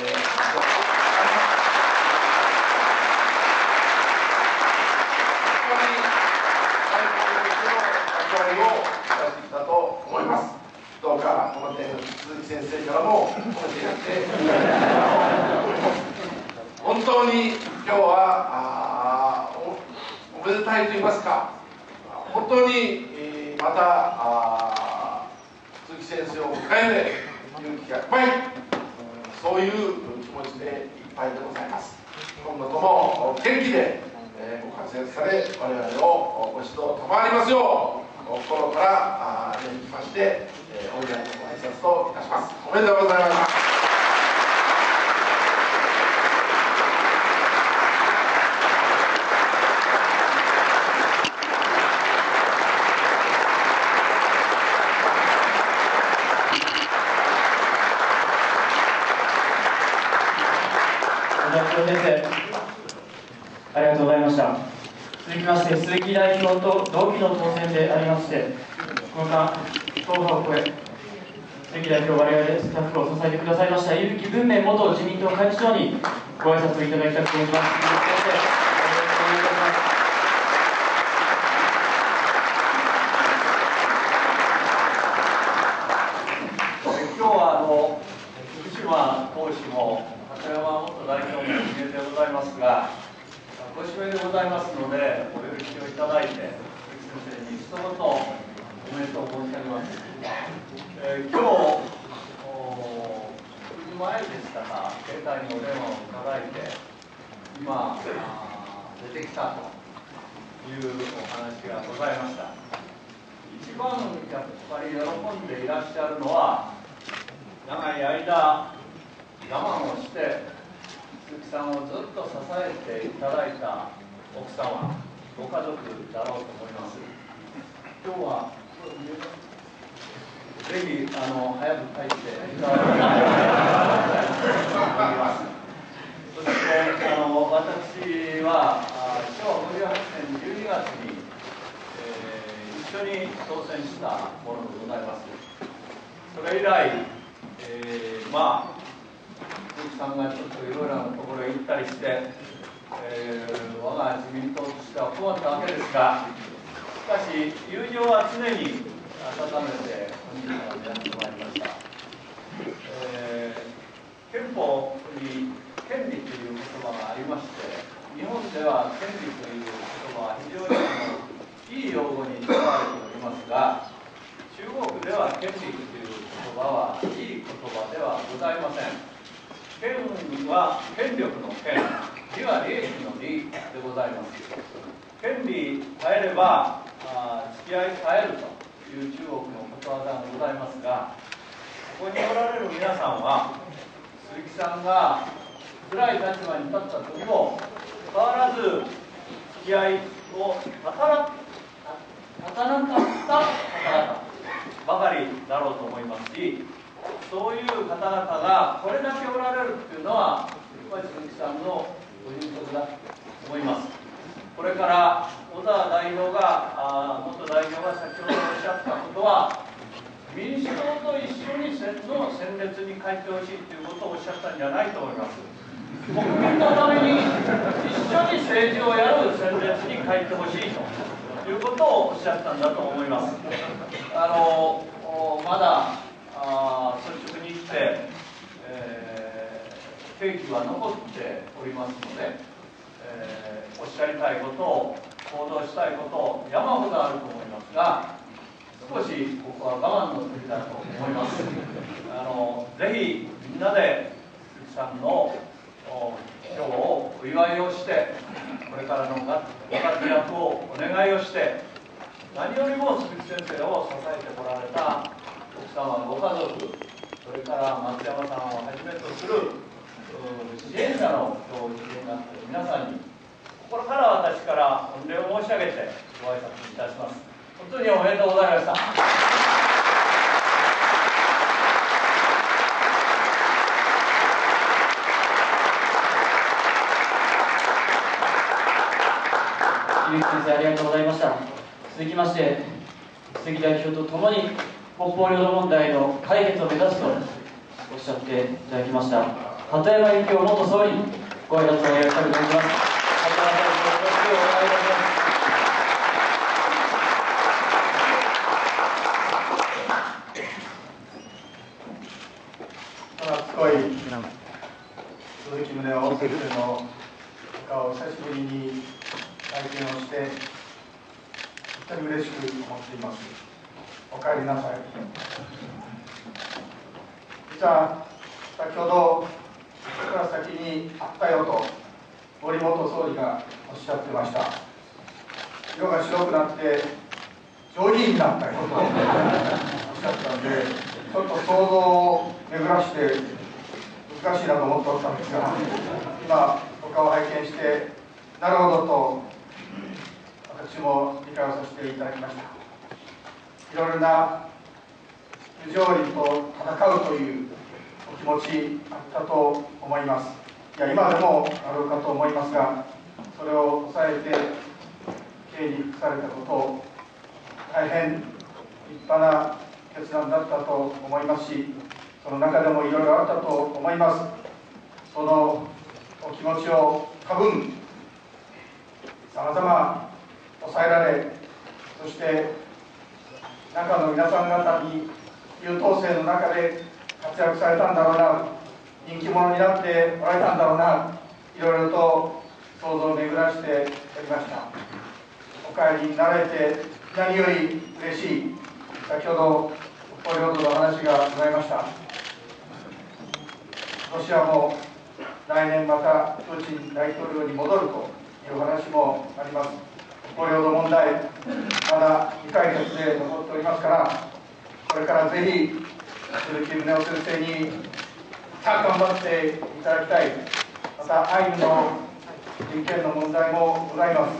どうかこの点鈴木先生からも褒めてやっていただきたいと思います。本当に今日はおめでたいと言いますか、本当にまた鈴木先生を迎えて勇気がいっぱい、そういう気持ちでいっぱいでございます。今後とも元気でご活躍され、我々をご指導賜りますよう心から念じましてお祝いのご挨拶といたします。おめでとうございます。 先生、ありがとうございました。続きまして鈴木代表と同期の当選でありまして、この間党派を超え鈴木代表、我々スタッフを支えてくださいました結城文明元自民党幹事長にご挨拶をいただきたく思います。 今日は福島党首も鳩山元代表も指名でございますが、ご指名でございますので、お許しをいただいて、鈴木先生に一言おめでとう申し上げます。今日、9時前でしたか、携帯にお電話をいただいて、今、出てきたというお話がございました。一番やっぱり喜んでいらっしゃるのは、長い間、我慢をして、鈴木さんをずっと支えていただいた奥様、ご家族だろうと思います。今日はぜひ早く帰っていただきたいと思います。そして私は昭和58年12月に、一緒に当選したものでございます。それ以来、鈴木さんがちょっといろいろなところへ行ったりして、我が自民党としては困ったわけですが、しかし友情は常に温めて本日はやってまいりました。憲法に権利という言葉がありまして、日本では権利という言葉は非常にいい用語に使われておりますが、中国では権利という言葉はいい言葉ではございません。権は権力の権、利は利益の利でございます。権利変えれば付き合い変えるという中国のことわざがございますが、ここにおられる皆さんは鈴木さんが辛い立場に立った時も変わらず付き合いを立たなかった方々ばかりだろうと思いますし、そういう方々がこれだけおられるというのはやっぱり鈴木さんのご人徳だと思います。これから小沢代表が元代表が先ほどおっしゃったことは、民主党と一緒にの戦列に帰ってほしいということをおっしゃったんじゃないと思います。国民のために一緒に政治をやる戦列に帰ってほしいということをおっしゃったんだと思います。まだ率直に言って、刑期は残っておりますので、おっしゃりたいことを行動したいこと山ほどあると思いますが、少しここは我慢の時だと思います。ぜひみんなで鈴木さんの今日をお祝いをして、これからのご活躍をお願いをして、何よりも鈴木先生を支えてこられた奥様、ご家族、それから松山さんをはじめとする支援者の今日お聞きになっている皆さんに、心から私から御礼を申し上げてご挨拶いたします。本当におめでとうございました。 結城先生、ありがとうございました。続きまして、鈴木代表とともに北方領土問題の解決を目指すとおっしゃっていただきました鳩山幸夫元総理にご挨拶をお願いしたいと思います。鳩山さん、よろしくお願いいたします。すごい鈴木宗男先生の顔を久しぶりに体験をして、本当に嬉しく思っています。お帰りなさい。実は先ほど、ここから先にあったよと森元総理がおっしゃってました。色が白くなって上品になったことをおっしゃったので、ちょっと想像を巡らして難しいなと思っておったんですが、今お顔を拝見してなるほどと私も理解をさせていただきました。いろいろな不条理と戦うというお気持ちあったと思います。いや、今でもあろうかと思いますが、それを抑えて刑に服されたことを大変立派な決断だったと思いますし、その中でもいろいろあったと思います。そのお気持ちを多分さまざま抑えられ、そして中の皆さん方に優等生の中で活躍されたんだろうな、人気者になっておられたんだろうな、いろいろと想像を巡らしておりました。お帰りになられて何より嬉しい。先ほど北方領土の話がございました。ロシアも来年またプーチン大統領に戻るという話もあります。北方領土問題、まだ未解決で残っておりますから、これからぜひ鈴木宗男先生に頑張っていただきたい。またアイヌの人権の問題もございます。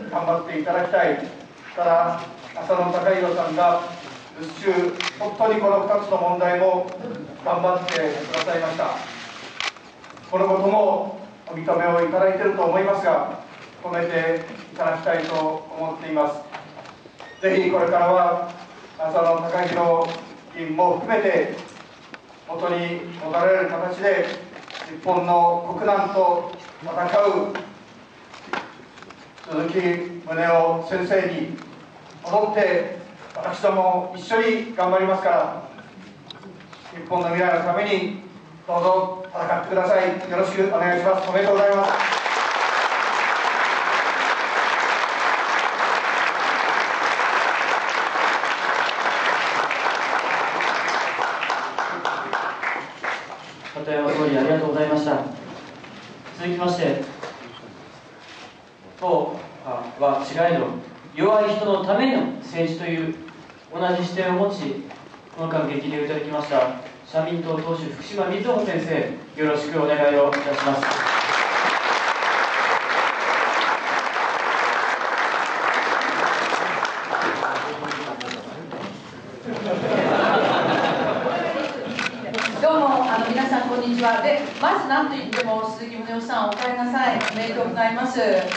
頑張っていただきたい。ただ浅野孝弘さんが留守中、本当にこの2つの問題も頑張ってくださいました。このこともお認めをいただいていると思いますが、込めていただきたいと思っています。ぜひこれからは浅野孝弘議員も含めて元に戻られる形で日本の国難と戦う鈴木宗男先生に戻って私ども一緒に頑張りますから、日本の未来のためにどうぞ戦ってください。よろしくお願いします。おめでとうございます。 鳩山総理、ありがとうございました。続きまして、党は違えど弱い人のための政治という同じ視点を持ち、この間激励をいただきました社民党党首福島瑞穂先生、よろしくお願いをいたします。 どうも皆さんこんにちは。でまず何と言っても鈴木宗男さん、お帰りなさい。おめでとうございます。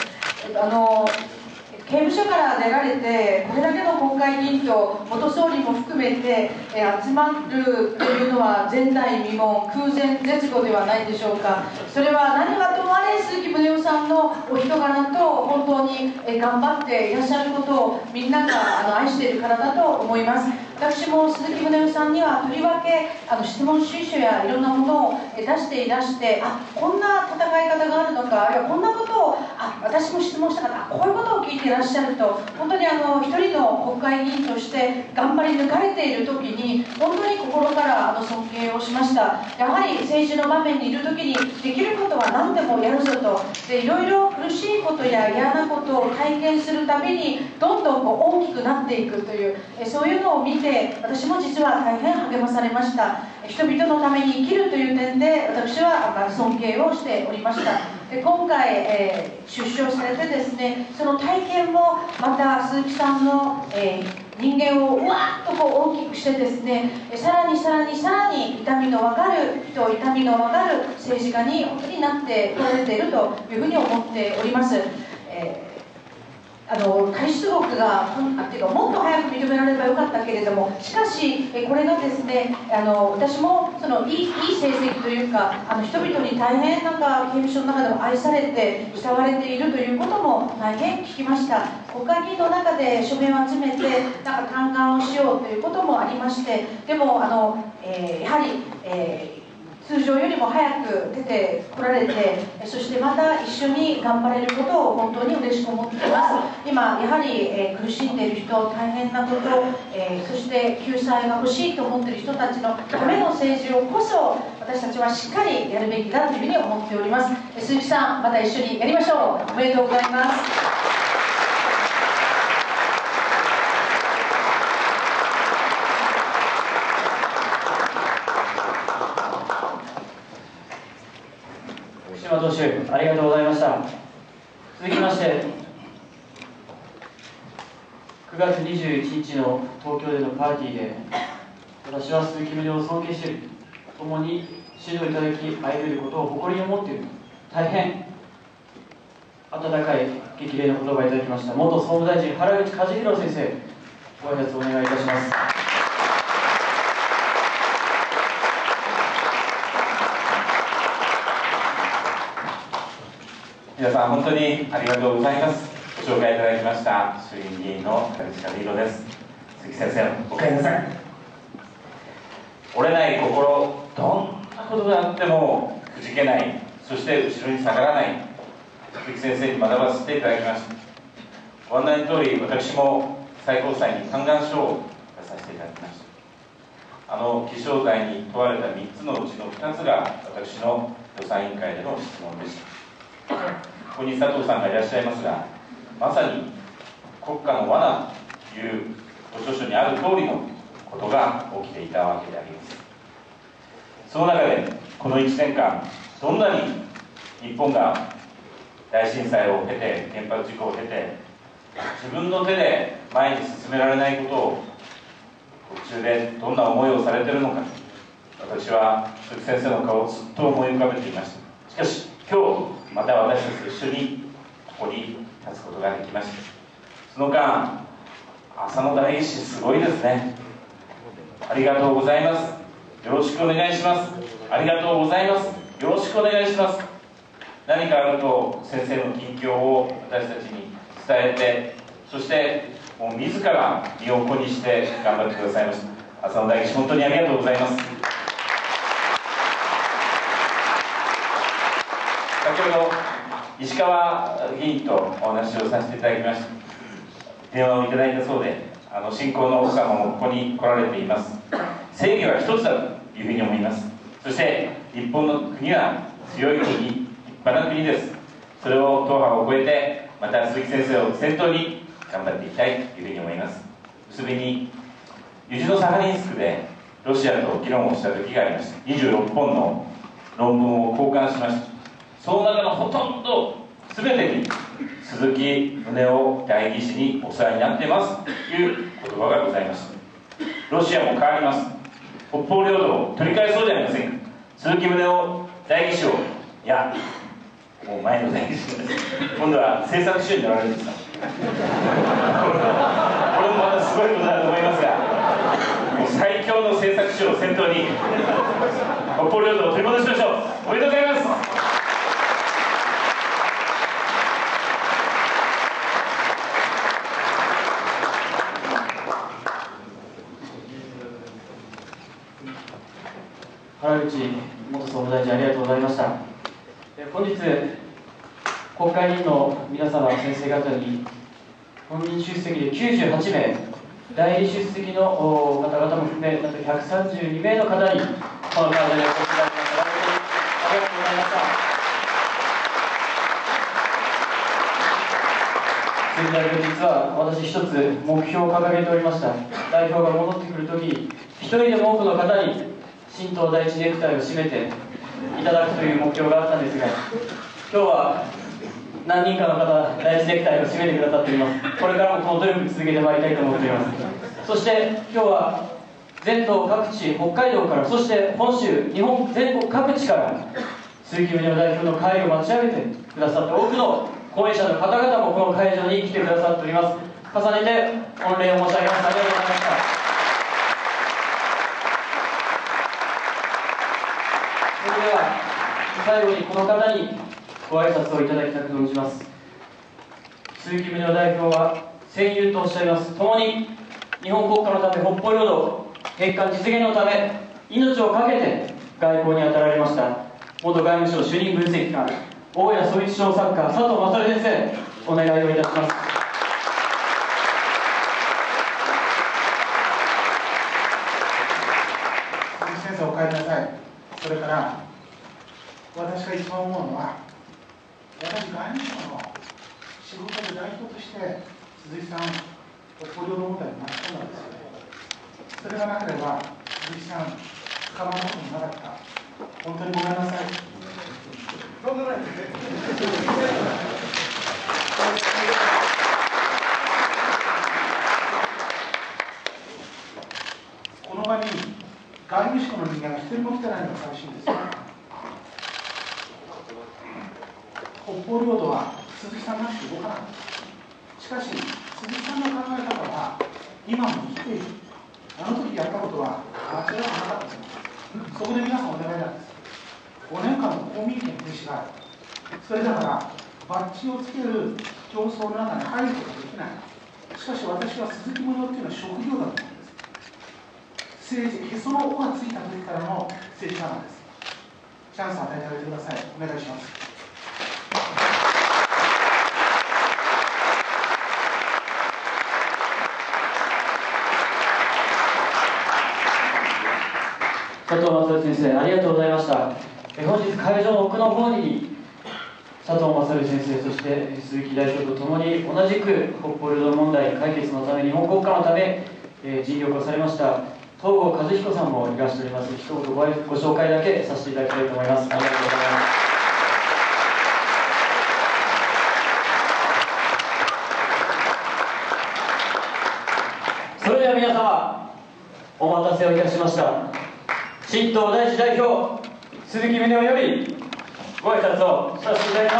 刑務所から出られてこれだけの国会議員と元総理も含めて集まるというのは前代未聞、空前絶後ではないでしょうか。それは何はともあれ鈴木宗男さんのお人柄と本当に頑張っていらっしゃることをみんなが愛しているからだと思います。私も鈴木宗男さんにはとりわけ質問主意書やいろんなものを出していらして、こんな戦い方があるのか、あるいはこんなことを私私も質問した方、こういうことを聞いていらっしゃると、本当に一人の国会議員として頑張り抜かれている時に本当に心から尊敬をしました。やはり政治の場面にいる時にできることは何でもやるぞと、でいろいろ苦しいことや嫌なことを体験するたびにどんどん大きくなっていくという、そういうのを見て私も実は大変励まされました。人々のために生きるという点で私は尊敬をしておりました。で今回、出所されてですね、その体験もまた鈴木さんの、人間をうわっと大きくしてですね、さらに痛みの分かる人、痛みの分かる政治家に本当になってこられているというふうに思っております。開出国がっていうかもっと早く認められればよかったけれども、しかしこれがですね、私もそのいい成績というか、人々に大変刑務所の中でも愛されて慕われているということも大変聞きました。国会議員の中で署名を集めて嘆願をしようということもありまして、でもやはり、通常よりも早く出てこられて、そしてまた一緒に頑張れることを本当に嬉しく思っています。今やはり、苦しんでいる人、大変なこと、そして救済が欲しいと思っている人たちのための政治をこそ私たちはしっかりやるべきだというふうに思っております。鈴木さん、また一緒にやりましょう。おめでとうございます。 島投手、ありがとうございました。続きまして、9月21日の東京でのパーティーで、私は鈴木宗男を尊敬している、共に指導いただき歩めることを誇りに思っている、大変温かい激励の言葉をいただきました元総務大臣原口和弘先生、ご挨拶お願いいたします。 皆さん本当にありがとうございます。ご紹介いただきました衆議院議員の原口和弘です。鈴木先生、お帰りなさい。折れない心、どんなことがあってもくじけない、そして後ろに下がらない、鈴木先生に学ばせていただきました。ご案内の通り、私も最高裁に嘆願書を出させていただきました。気象台に問われた3つのうちの2つが私の予算委員会での質問でした。ここに佐藤さんがいらっしゃいますが、まさに国家の罠というご著書にある通りのことが起きていたわけであります。その中でこの1年間、どんなに日本が大震災を経て、原発事故を経て、自分の手で前に進められないことを途中でどんな思いをされているのか、私は鈴木先生の顔をずっと思い浮かべていました。しかし今日また私たちと一緒にここに立つことができました。その間、浅野代議士すごいですね。ありがとうございます。よろしくお願いします。ありがとうございます。よろしくお願いします。何かあると先生の近況を私たちに伝えて、そしてもう自ら身を粉にして頑張ってくださいました。浅野代議士、本当にありがとうございます。先ほど石川議員とお話をさせていただきました。電話をいただいたそうで、信仰の奥様もここに来られています。正義は一つだというふうに思います。そして日本の国は強い国、立派な国です。それを党派を超えて、また鈴木先生を先頭に頑張っていきたいというふうに思います。結びに、ユジノサハリンスクでロシアと議論をした時がありました。26本の論文を交換しました。その中のほとんど全てに鈴木宗男代議士にお世話になっていますという言葉がございました。ロシアも変わります。北方領土を取り返そうじゃありませんか。鈴木宗男代議士を、いやもう前の代議士です。今度は政策秘書になられるんですか。これもまたすごいことだと思いますが、もう最強の政策秘書を先頭に北方領土を取り戻しましょう。おめでとうございます。 原口元総務大臣、ありがとうございました。本日、 国会議員の皆様、先生方に本人出席で98名、代理出席の方々も含め、なんと132名の方に、この会場にお越しいただきました。誠にありがとうございました。先代表、実は私一つ目標を掲げておりました。代表が戻ってくるときに、一人でも多くの方に新党第一ネクタイを締めていただくという目標があったんですが、今日は何人かの方、第一ネクタイを締めてくださっております。これからもこの努力続けてまいりたいと思っております。そして今日は全道各地、北海道から、そして本州、日本全国各地から鈴木宗男代表の会を待ち上げてくださった多くの講演者の方々もこの会場に来てくださっております。重ねて御礼を申し上げます。ありがとうございました。それでは最後にこの方にご挨拶をいただきたく存じます。鈴木宗男代表は戦友とおっしゃいます。共に日本国家のため、北方領土返還実現のため命を懸けて外交に当たられました元外務省主任分析官、大谷総一小作家、佐藤勝先生、お願いをいたします。 鈴木先生、お帰りなさい。それから私が一番思うのは、私外務省の仕事で代表として鈴木さん北方領土問題に巻き込んだんですよね。それがなければ鈴木さん捕まることもなかった。本当にごめんなさい。とんでもないですね。この場に外務省の人間が一人も来てないのが寂しいんですよ。北方領土は鈴木さんなしで動かない。しかし鈴木さんの考え方は今も生きている。あの時やったことは間違いなかったです。そこで皆さんお願いなんです。5年間の公民権停止がある。それだからバッジをつける競争の中に入ることができない。しかし私は鈴木宗男っていうのは職業だと思うんです。政治、へその緒がついた時からの政治家なんです。チャンスを与えてあげてください。お願いします。 佐藤勝先生、ありがとうございました。本日会場の奥の方に佐藤勝先生、そして鈴木代表とともに同じく北方領土問題解決のため、日本国家のため尽力をされました東郷和彦さんもいらしております。一言ご紹介だけさせていただきたいと思います。ありがとうございます。それでは皆様、お待たせをいたしました。新党第一代表鈴木宗男よりご挨拶をさせていただきます。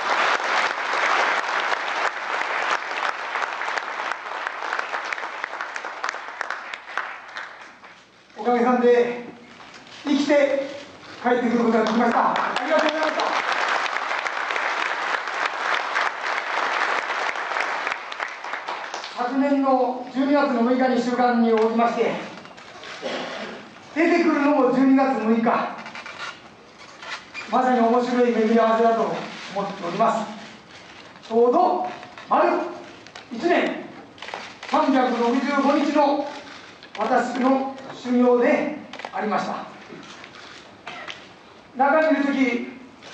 おかげさんで生きて帰ってくることができました。ありがとうございました。昨年の12月の6日に週刊に応じまして出てくるのも12月6日、まさに面白い巡り合わせだと思っております。ちょうど丸1年365日の私の修行でありました。中にいる時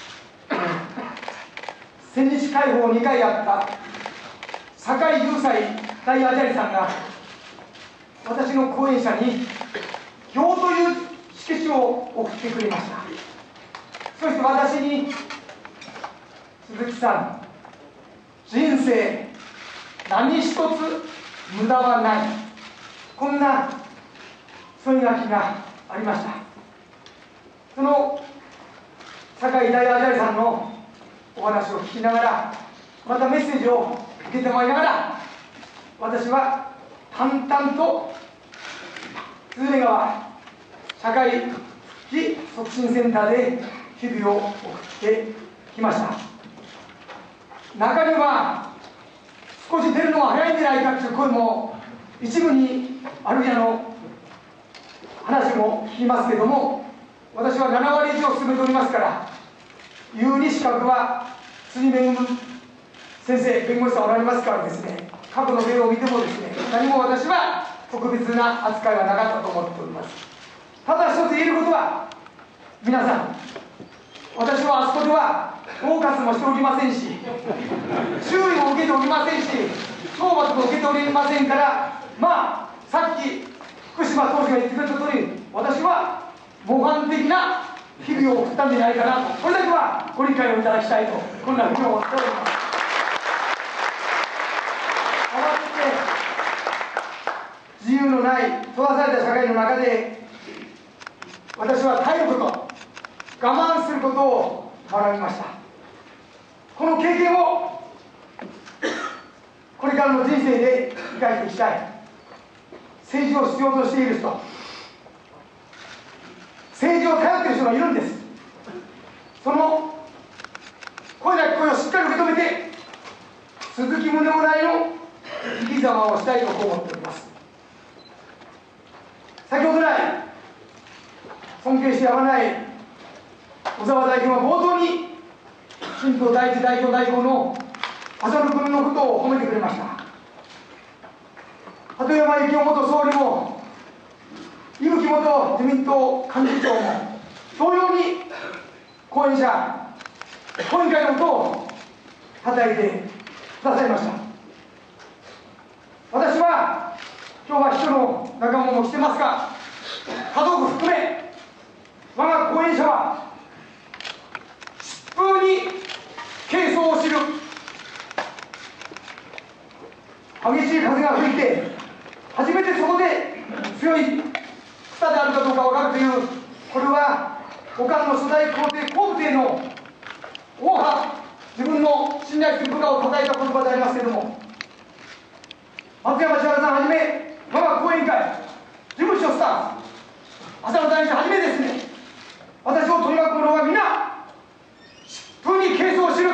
千日解放2回やった酒井雄斎大アジャリさんが私の講演者に行という色紙を送ってくれました。そして私に鈴木さん、人生何一つ無駄はない、こんな添い書きがありました。その酒井大アジャリさんのお話を聞きながら、またメッセージを受けてまいりながら、私は淡々と喜連川社会非促進センターで日々を送ってきました。中には少し出るのは早いんじゃないかという声も一部にあるやの話も聞きますけども、私は7割以上進めておりますから、有利資格は辻恵先生、弁護士さんおられますからですね、過去の例を見てもですね、何も私は特別な扱いはなかったと思っております。ただ一つ言えることは、皆さん、私はあそこでは統括もしておりませんし、注意も受けておりませんし、懲罰も受けておりませんから、まあ、さっき福島党首が言ってくれた通り、私は模範的な日々を送ったんじゃないかなと、これだけはご理解をいただきたいと、こんなふうに思っております。合わせて自由のない閉ざされた社会の中で、私は耐えること、我慢することを学びました。この経験をこれからの人生で生かしていきたい。政治を必要としている人、政治を頼っている人がいるんです。その声なき声をしっかり受け止めて、鈴木宗男なりの生き様をしたいと思っております。先ほど来尊敬してやまない小沢代表は冒頭に新党第一代表代表の浅野君のことを褒めてくれました。鳩山幸夫元総理も伊吹元自民党幹事長も同様に後援会のことを叩いてくださいました。私は今日は秘書の仲間も来てますが、家族含め我が後援者は疾風に軽装を知る。激しい風が吹いて初めてそこで強い草であるかどうか分かるという、これは他の初代皇帝皇帝の王派、自分の信頼する部下を叩いた言葉でありますけれども、松山千春さんはじめ我が後援会事務所スタッフ浅野大臣はじめですね、私を取り巻く者は皆疾風に軽装を知る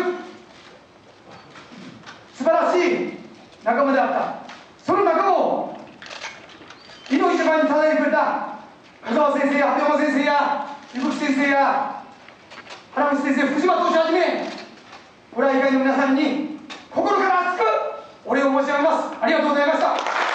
素晴らしい仲間であった。その仲間を猪木島に叩いてくれた小沢先生や鳩山先生や伊吹先生や原口先生、福島投手はじめ浦和以外の皆さんに心から熱くお礼を申し上げます。ありがとうございました。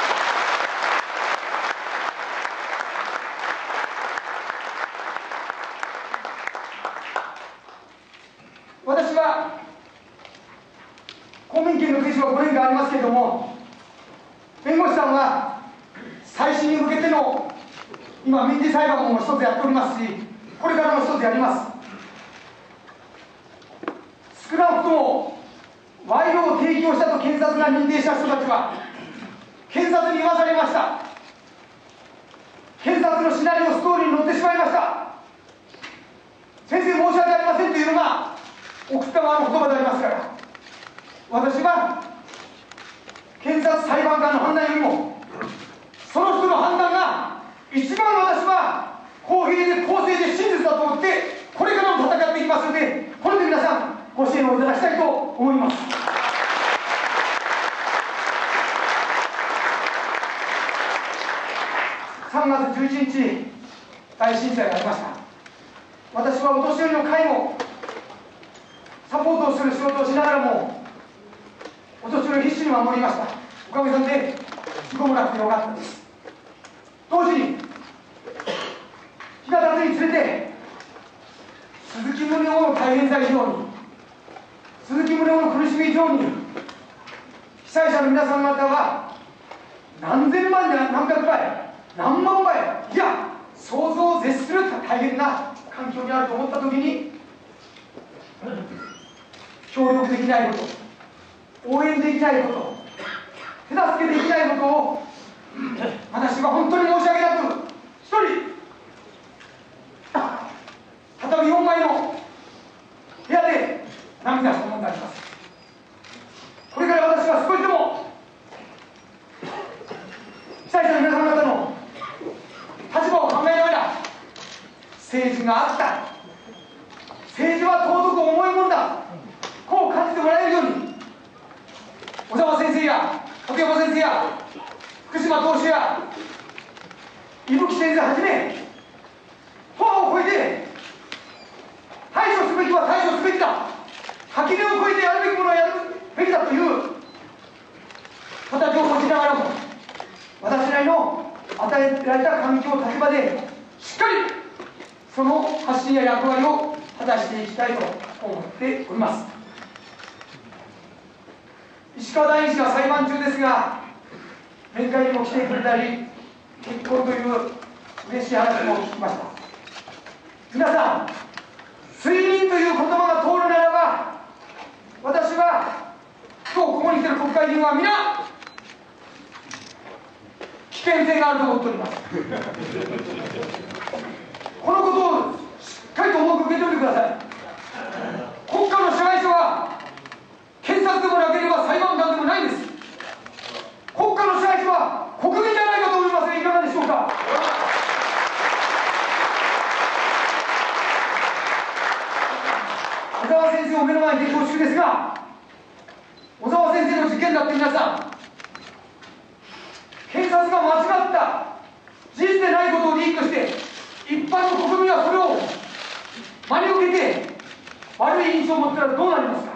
私は公民権の停止は5年間ありますけれども、弁護士さんは再審に向けての今民事裁判も一つやっておりますし、これからも一つやります。少なくとも賄賂を提供したと検察が認定した人たちは検察に言わされました。検察のシナリオストーリーに乗ってしまいました。先生申し訳ありませんというのが送った側の言葉でありますから、私は検察裁判官の判断よりもその人の判断が一番私は公平で公正で真実だと思ってこれからも戦っていきますので、これで皆さんご支援をいただきたいと思います。3月11日大震災がありました。私はお年寄りの介護サポートをする仕事をしながらもお年寄りを必死に守りました。おかげさまで事故もなくてよかったです。同時に日が経つにつれて鈴木宗男の大変さ以上に、鈴木宗男の苦しみ以上に被災者の皆さん方は何千万や何百倍何万倍、いや想像を絶する大変な環境にあると思ったときに、協力できないこと、応援できないこと、手助けできないことを私は本当に申し訳なく一人畳4枚の部屋で涙したものであります。これから私は少しでも被災者の皆様方の立場を考えながら、政治があった、政治は尊く重いもんだ、こう感じてもらえるように、小沢先生や鳩山先生や福島投手や伊吹先生はじめ、党を超えて対処すべきは対処すべきだ、 垣根を越えてやるべきものをやるべきだという形を持ちながらも、私なりの与えられた環境立場でしっかりその発信や役割を果たしていきたいと思っております。石川大臣が裁判中ですが、面会にも来てくれたり結婚という嬉しい話も聞きました。皆さん、睡眠という言葉が通るならば、私は今日ここに来ている国会議員は皆危険性があると思っております。このことをしっかりと重く受け止めてください。国家の支配者は検察でもなければ裁判官でもないんです。国家の支配者は国民じゃないかと思いますが、いかがでしょうか。小沢先生を目の前に恐縮ですが、小沢先生の事件だって皆さん、検察が間違った事実でないことをリークして一般の国民はそれを真に受けて悪い印象を持ったらどうなりますか。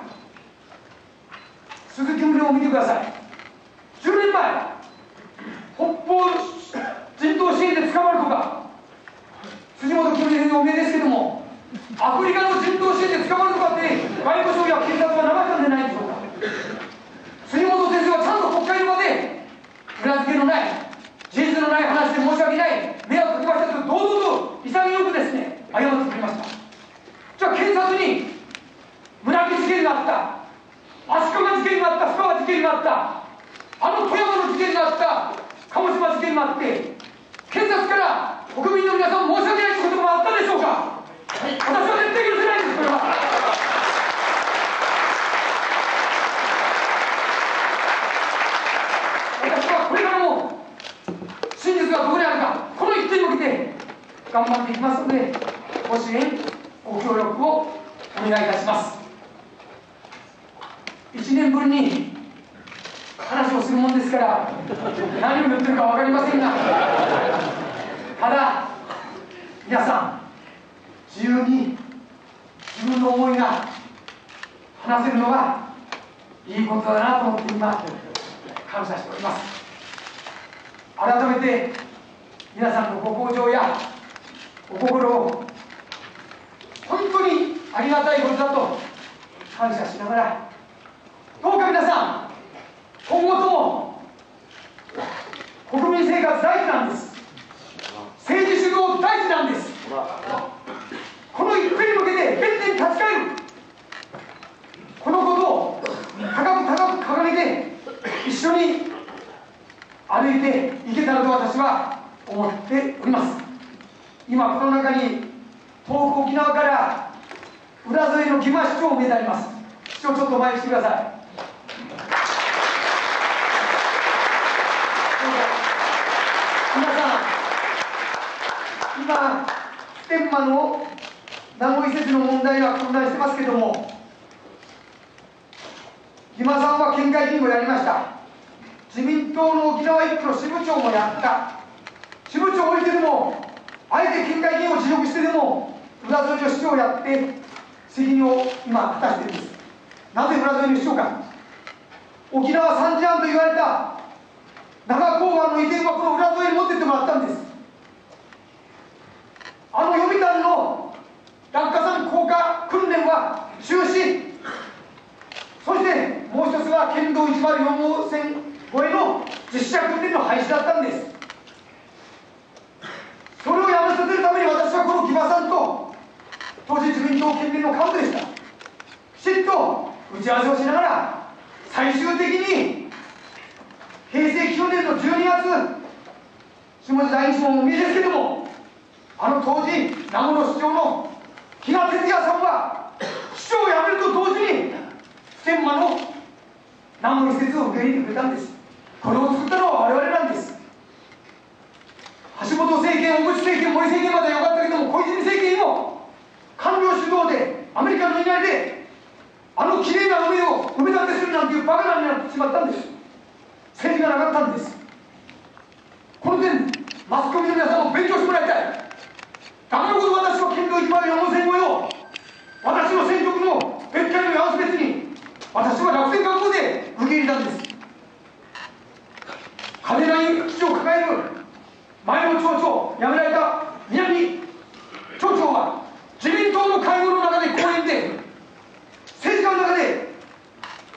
鈴木宗男を見てください。10年前、北方人道支援で捕まるとか、辻元清美先生お見えですけども、アフリカの人道支援で捕まるとかって外務省や警察はなかったんじゃないでしょうか。辻元先生はちゃんと国会の場で裏付けのない事実のない話で申し訳ない迷惑かけましたと堂々と潔くですね謝ってくれました。じゃあ検察に村木事件があった、足利事件があった、深川事件があった、富山の事件があった、鹿児島事件があって、検察から国民の皆さん申し訳ないということもあったでしょうか。私は絶対許せないんです。これは私はこれからも真実がどこにあるか、この一点に向けて頑張っていきますので、ご支援ご協力をお願いいたします。1年ぶりに話をするもんですから何を言ってるか分かりませんが、ただ皆さん自由に自分の思いが話せるのがいいことだなと思って今感謝しております。改めて皆さんのご厚情やお心を本当にありがたいことだと感謝しながら、どうか皆さん今後とも国民生活大事なんです。政治主導大事なんです。この一点に向けて原点に立ち返る、このことを高く掲げて一緒に歩いていけたらと私は思っております。今この中に遠く沖縄から浦添の義間市長をめであります。市長ちょっと前に来てください。皆さん、今普天間の名護移設の問題が混乱してますけども、義間さんは県会議員もやりました。自民党の沖縄1区の支部長もやった。支部長を降りてでもあえて県会議員を辞職してでも浦添の市長をやって責任を今果たしているんです。なぜ浦添の市長か。沖縄3事案と言われた長港湾の移転はこの浦添に持ってってもらったんです。読谷の落下山降下訓練は中止、そしてもう一つは県道104号線越えの実車訓練の廃止だったんです。それをやめさせるために私はこの義間さんと当時自民党県連の幹部でした。きちっと打ち合わせをしながら最終的に平成9年の12月、下地第一門も見えですけども、当時名護の市長の比嘉哲也さんは市長を辞めると同時に普天間の名護移設を受け入れてくれたんです。これを作ったのは我々なんです。橋本政権、小渕政権、森政権までは良かったけども、小泉政権も官僚主導でアメリカのいないできれいな海を埋め立てするなんていうバカなになってしまったんです。政治がなかったんです。この点マスコミの皆さんも勉強してもらいたい。だからこそ私は県道104号線越えを私の選挙区の別会の八尾別に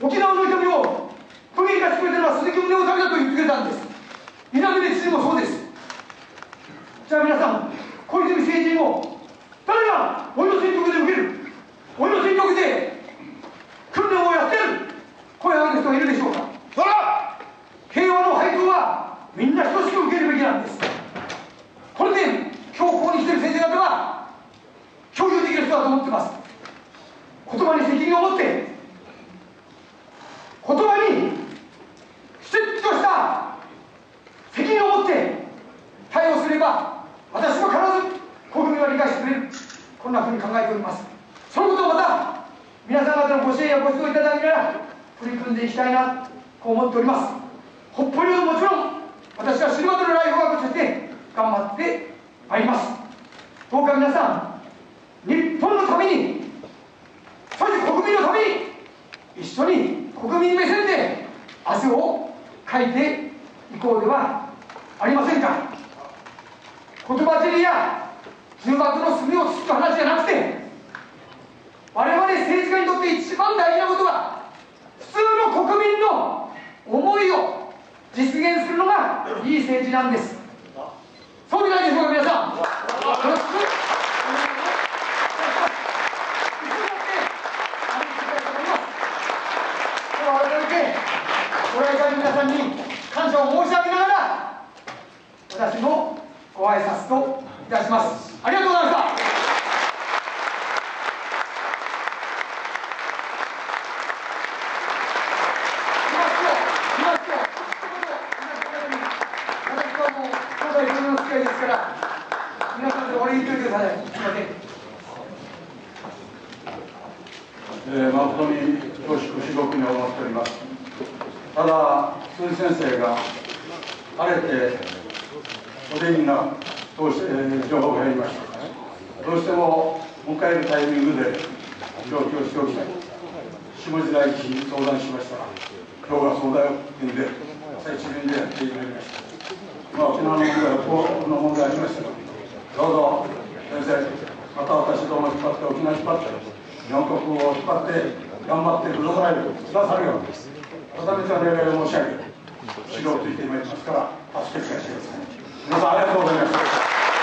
沖縄の痛みを都民がしてくれたのは鈴木宗男だと言ってくれたんです。南部知事もそうです。じゃあ皆さん、小泉政治を誰が俺の選挙区で受ける、俺の選挙区で訓練をやってる声を上げる人がいるでしょうか。そら平和の配当はみんな等しく受けるべきなんです。これで今日ここに来ている先生方は共有できる人だと思ってます。言葉に責任を持って、言葉にきちっとした責任を持って対応すれば、私は必ず国民は理解してくれる、こんなふうに考えております。そのことをまた皆さん方のご支援やご指導いただきながら取り組んでいきたいなと思っております。北方領土もちろん私はシルバードのライフワークとして頑張ってまいります。どうか皆さん、日本のために、そして国民のために一緒に国民目線で汗をかいていこうではありませんか。言葉尻や重箱の隅をつつく話じゃなくて、我々政治家にとって一番大事なことは普通の国民の思いを実現するのがいい政治なんです。そうでないでしょうか皆さん。よろしく改めてご来会の皆さんに感謝を申し上げながら私のご挨拶といたします。ありがとうございました。ですから皆さんでお礼言っておいてください。すみません。 誠に恐縮至極に思っております。ただ鈴木先生があれてお出になと情報が入りました。どうしても迎えるタイミングで上京しておきたい。下地大地に相談しましたら、今日はそうだよって言うんで朝一便でやってまいりました。沖縄の問題はこの問題ありましたが、どうぞ先生、また私ども引っ張って、沖縄引っ張って、日本国を引っ張って頑張ってくださるように、改めてお願いを申し上げ、指導と言ってまいりますから、助けてください。皆さんありがとうございました。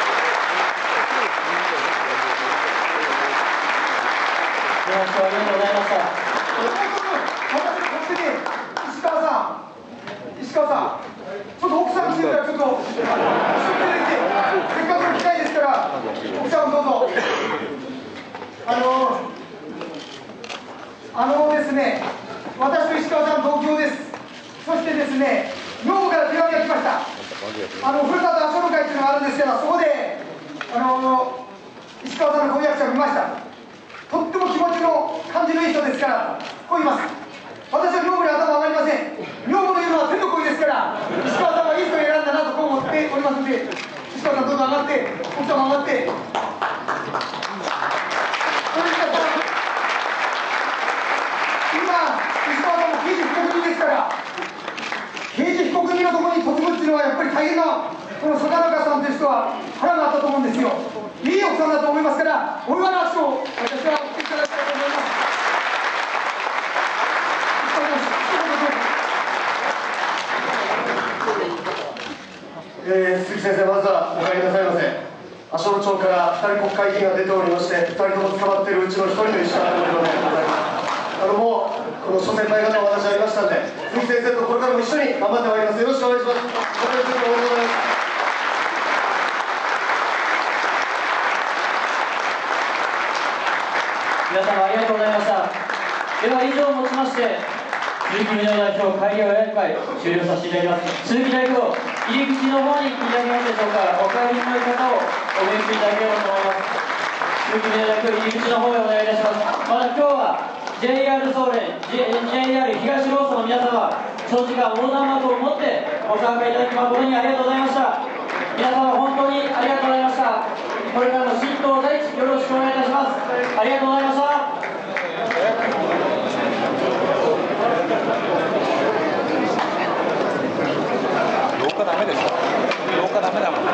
ありがとうございました。 石川さん、ちょっと奥さん来てるからちょっと一緒に出てきて、せっかくの機会ですから奥さんどうぞ。ですね、私と石川さん同郷です。そしてですね、女房から手紙が来ました。ふるさと遊ぶ会っていうのがあるんですけど、そこで石川さんの婚約者を見ました。とっても気持ちの感じのいい人ですから、こう言います。私は女房に頭上がりません。女房の言うのは天の声ですから、石川さんはいい人を選んだなとこう思っておりますので、石川さんどうぞ上がって、奥さんも上がって。今、石川さんも刑事被告人ですから、刑事被告人のところに嫁ぐっていうのはやっぱり大変な、この坂中さんという人は腹があったと思うんですよ。いい奥さんだと思いますから、お祝いの握手を私は送っていただきたいと思います。 鈴木先生、まずはお帰りなさいませ。足寄町から2人国会議員が出ておりまして、2人とも捕まっているうちの1人の石川ということでございます。もうこの諸先輩方のお話ありましたので、鈴木先生とこれからも一緒に頑張ってまいります。よろしくお願いします。おめでとうございます。 皆様ありがとうございました。では以上をもちまして、鈴木宗男代表会議をやる会終了させていただきます。鈴木代表、入り口の方に来ていただけますでしょうか。お帰りの方をお見送りいただければと思います。鈴木宗男代表、入り口の方へお願いいたします。また今日は JR 総連、JR 東ローソンの皆様、長時間横断幕を持ってご参加いただき誠にありがとうございました。皆様本当にありがとうございました。これからも新党大地よろしくお願いいたします。ありがとうございました。 廊下ダメですか？廊下ダメだもん。 。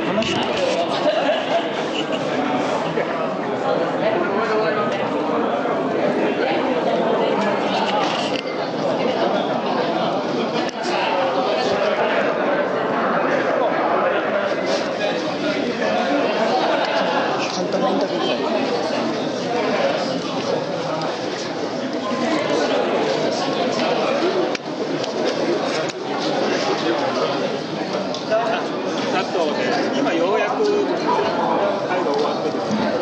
今ようやく会が終わって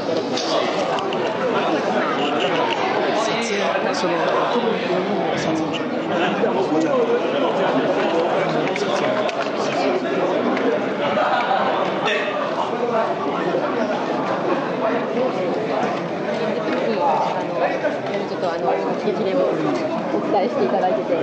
そのちょっと激励をお伝えしていただいてて。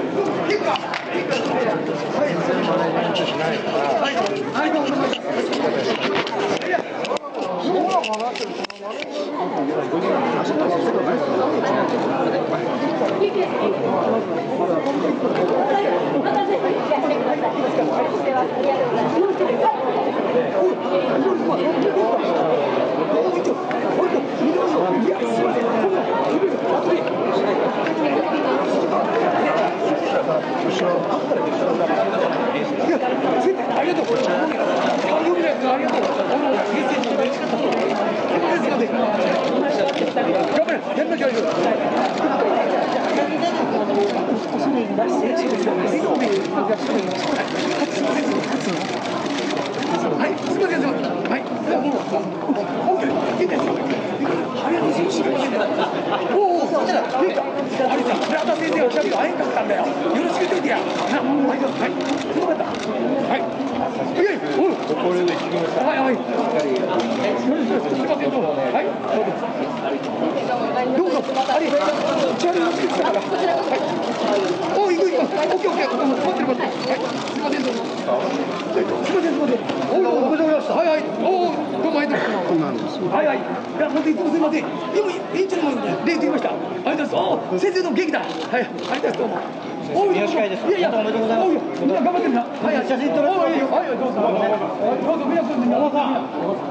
先生の元気だ。はい、ありがとう。いやいや、おめでとうございます。みんな頑張ってるな。はい、写真撮らせて。はい、どうぞ。どうぞ、皆さん、皆さん。はい、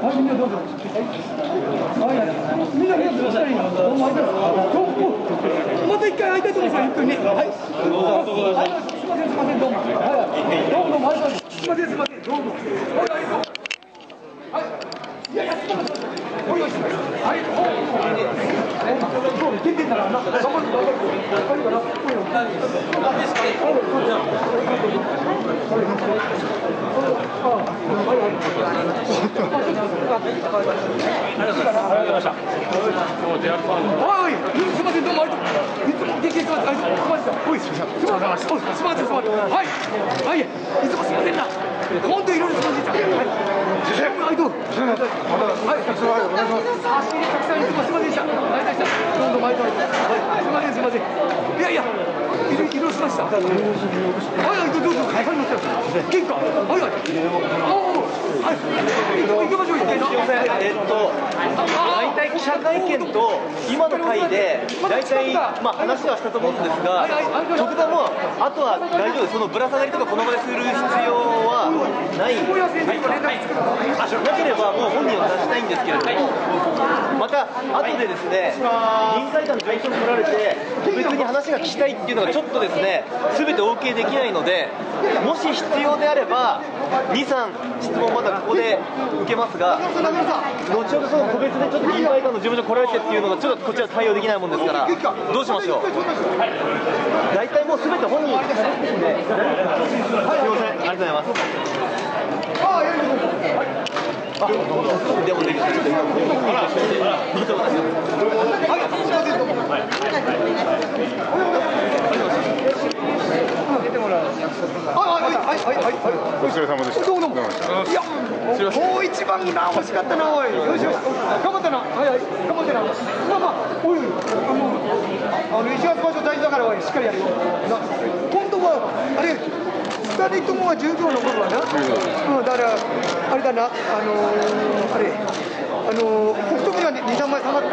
みんなどうぞ。はい、みんなどうぞ。どうもありがとう。また一回会いたいと思います。ゆっくりね。はい。すみません、すみません、どうも。はい、どうもありがとう。すみません、すみません、どうも。はい。いやいや、すみません。はい、出てたらな、頑張る。いやいや、移動しました。はいはい、どうぞ。はい、結構。はいはい。行きましょう。 大体記者会見と今の回で大体話はしたと思うんですが、徳田もあとは大丈夫です。そのぶら下がりとかこの場でする必要はない。なければもう本人を出したいんですけれども、また後でですね、議員会館の状況を取られて個別に話が聞きたいっていうのがちょっとですね、全てお受けできないので、もし必要であれば2、3質問まだここで受けますが、後ほどその個別でちょっと議員会館の事務所来られてっていうのがちょっとこちら対応できないもんですから、どうしましょう。大体もう全て本人ですね。すみません、ありがとうございます。でもできない。 お疲れ様でした。 どうも。いや、もう一番な、惜しかったな、おい。よしよし、頑張ったな。はいはい、頑張ってな。まあ、おい、1月場所大事だから、おい、しっかりやるよ。本当は、あれ。 2人ともは10秒の頃はな、だから、あれだな、北勝富士は2、3枚下がった。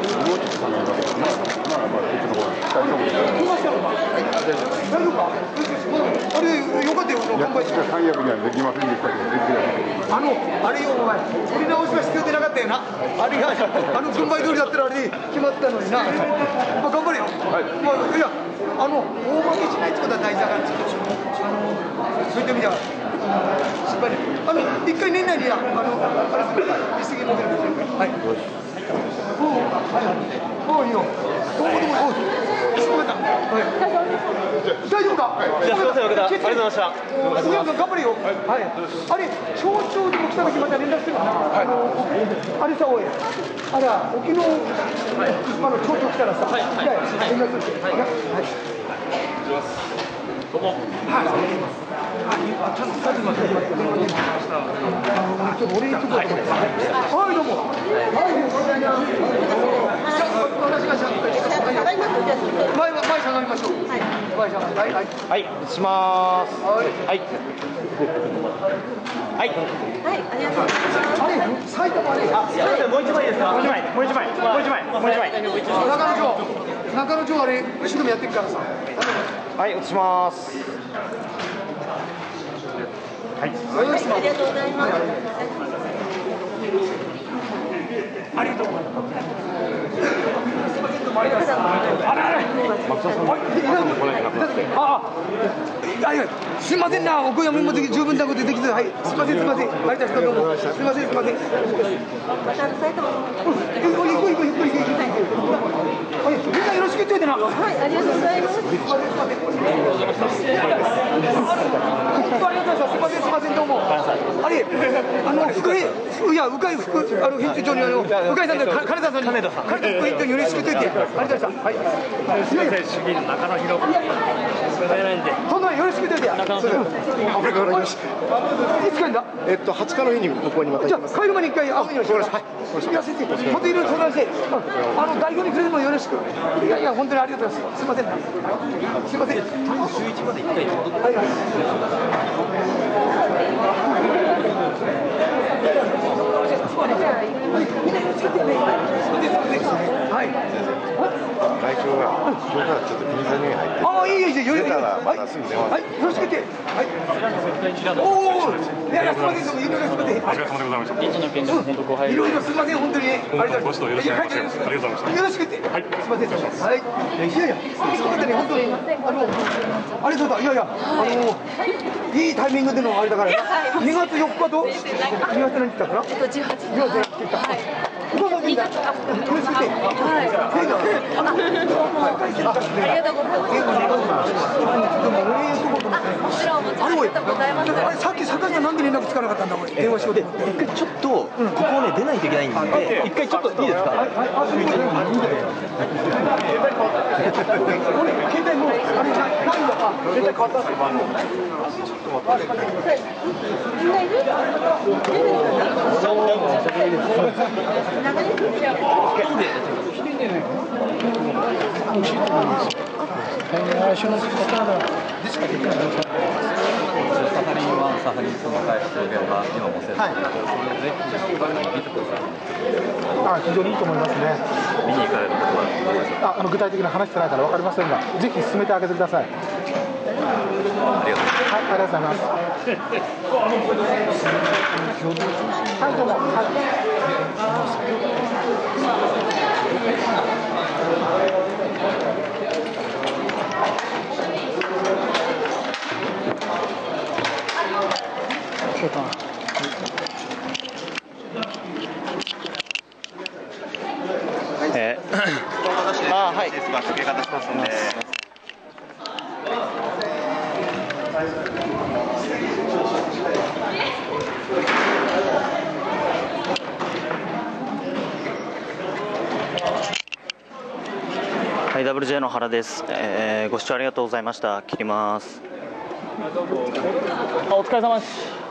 大丈夫か？あれ、よかったよ、完売して。 三役にはできませんでしたけど、 あれよ、お前、取り直しは必要でなかったよな。あれが、軍配通りだったらあれで決まったのにな。まあ、頑張れよ。いや、大負けしないってことは大事だから、そういった意味では。失敗ね。一回年内に実績持てるんですよ。はい。いいよ。どうも。大丈夫か？ じゃあ、すみません、奥田。ありがとうございました。 頑張れよ。はい。あれ、町長でも来た時また連絡するかな。あれさ、おい。あら、沖の町長来たらさ、連絡する。はい。どうも。はい。ちゃんと最後までちょっと俺ちょっとはいどうも私が前下がりましょうはい移しますはいありがとうございます。あれ埼玉あれもう一枚ですか？もう一枚中野城あれ後ろもやってるからさはい移しますはい、ありがとうございます。ありがとうございます。すみませんな、お声も十分なことできず、はい、すみません、有田さんどうも、すみません。みんなよろしく言っておいてな。はい、ありがとうございます。すみません、どうも。あれ、鵜飼副編集長に鵜飼さんで金田さんに副編長によろしく言っておいて。ありがとうございました。はい。すみません、主義の中野広。そんなよろしく言っておいて。いつ帰るんだ ？20日の日に向こうにまた行きます。 じゃあ帰る前に一回会うようにします。はい。いや先生、またいろいろ相談して、代表にくれるのもよろしく。いや本当にありがとうございます。すみません。すみません。週1まで1回戻って。 会長が今日からちょっと国際に入って。 いいよ。 出たらまたすぐ電話。 はい、よろしく言って。はい。おお。いやすみません、いろいろすみません。お疲れ様でございました。一の件で本当ご配慮。いろいろすみません、本当に。ありがとうございます。よろしくお願いします。ありがとうございました。よろしく言って。はい。すみません。はい。いやそうだね、本当にあれそうだ、いいいタイミングでのあれだから。2月4日と2月何日だから？18日。はい。どうぞみんな。よろしく言って。はい。ありがとうございます。あれさっき坂井さんなんで連絡つかなかったんだこれ。電話しようと思って。 一回ちょっとここをね出ないといけないんで、一回ちょっといいですか？ 携帯もあれなんだか絶対変わったって番号。ちょっと待って。みんないる？ サハリン1、サハリン2の開発の現場、今もせず、それぜひ見てください。 非常にいいと思いますね。 見に行かれることはどうでしょうか。 具体的な話してないから分かりませんが、ぜひ進めてあげてください。 ありがとうございます。 はい、ありがとうございます。はい、どうも。 はい。ですが、時計方しますので。 はい、WJ の原です。ご視聴ありがとうございました。切ります。 お疲れ様です。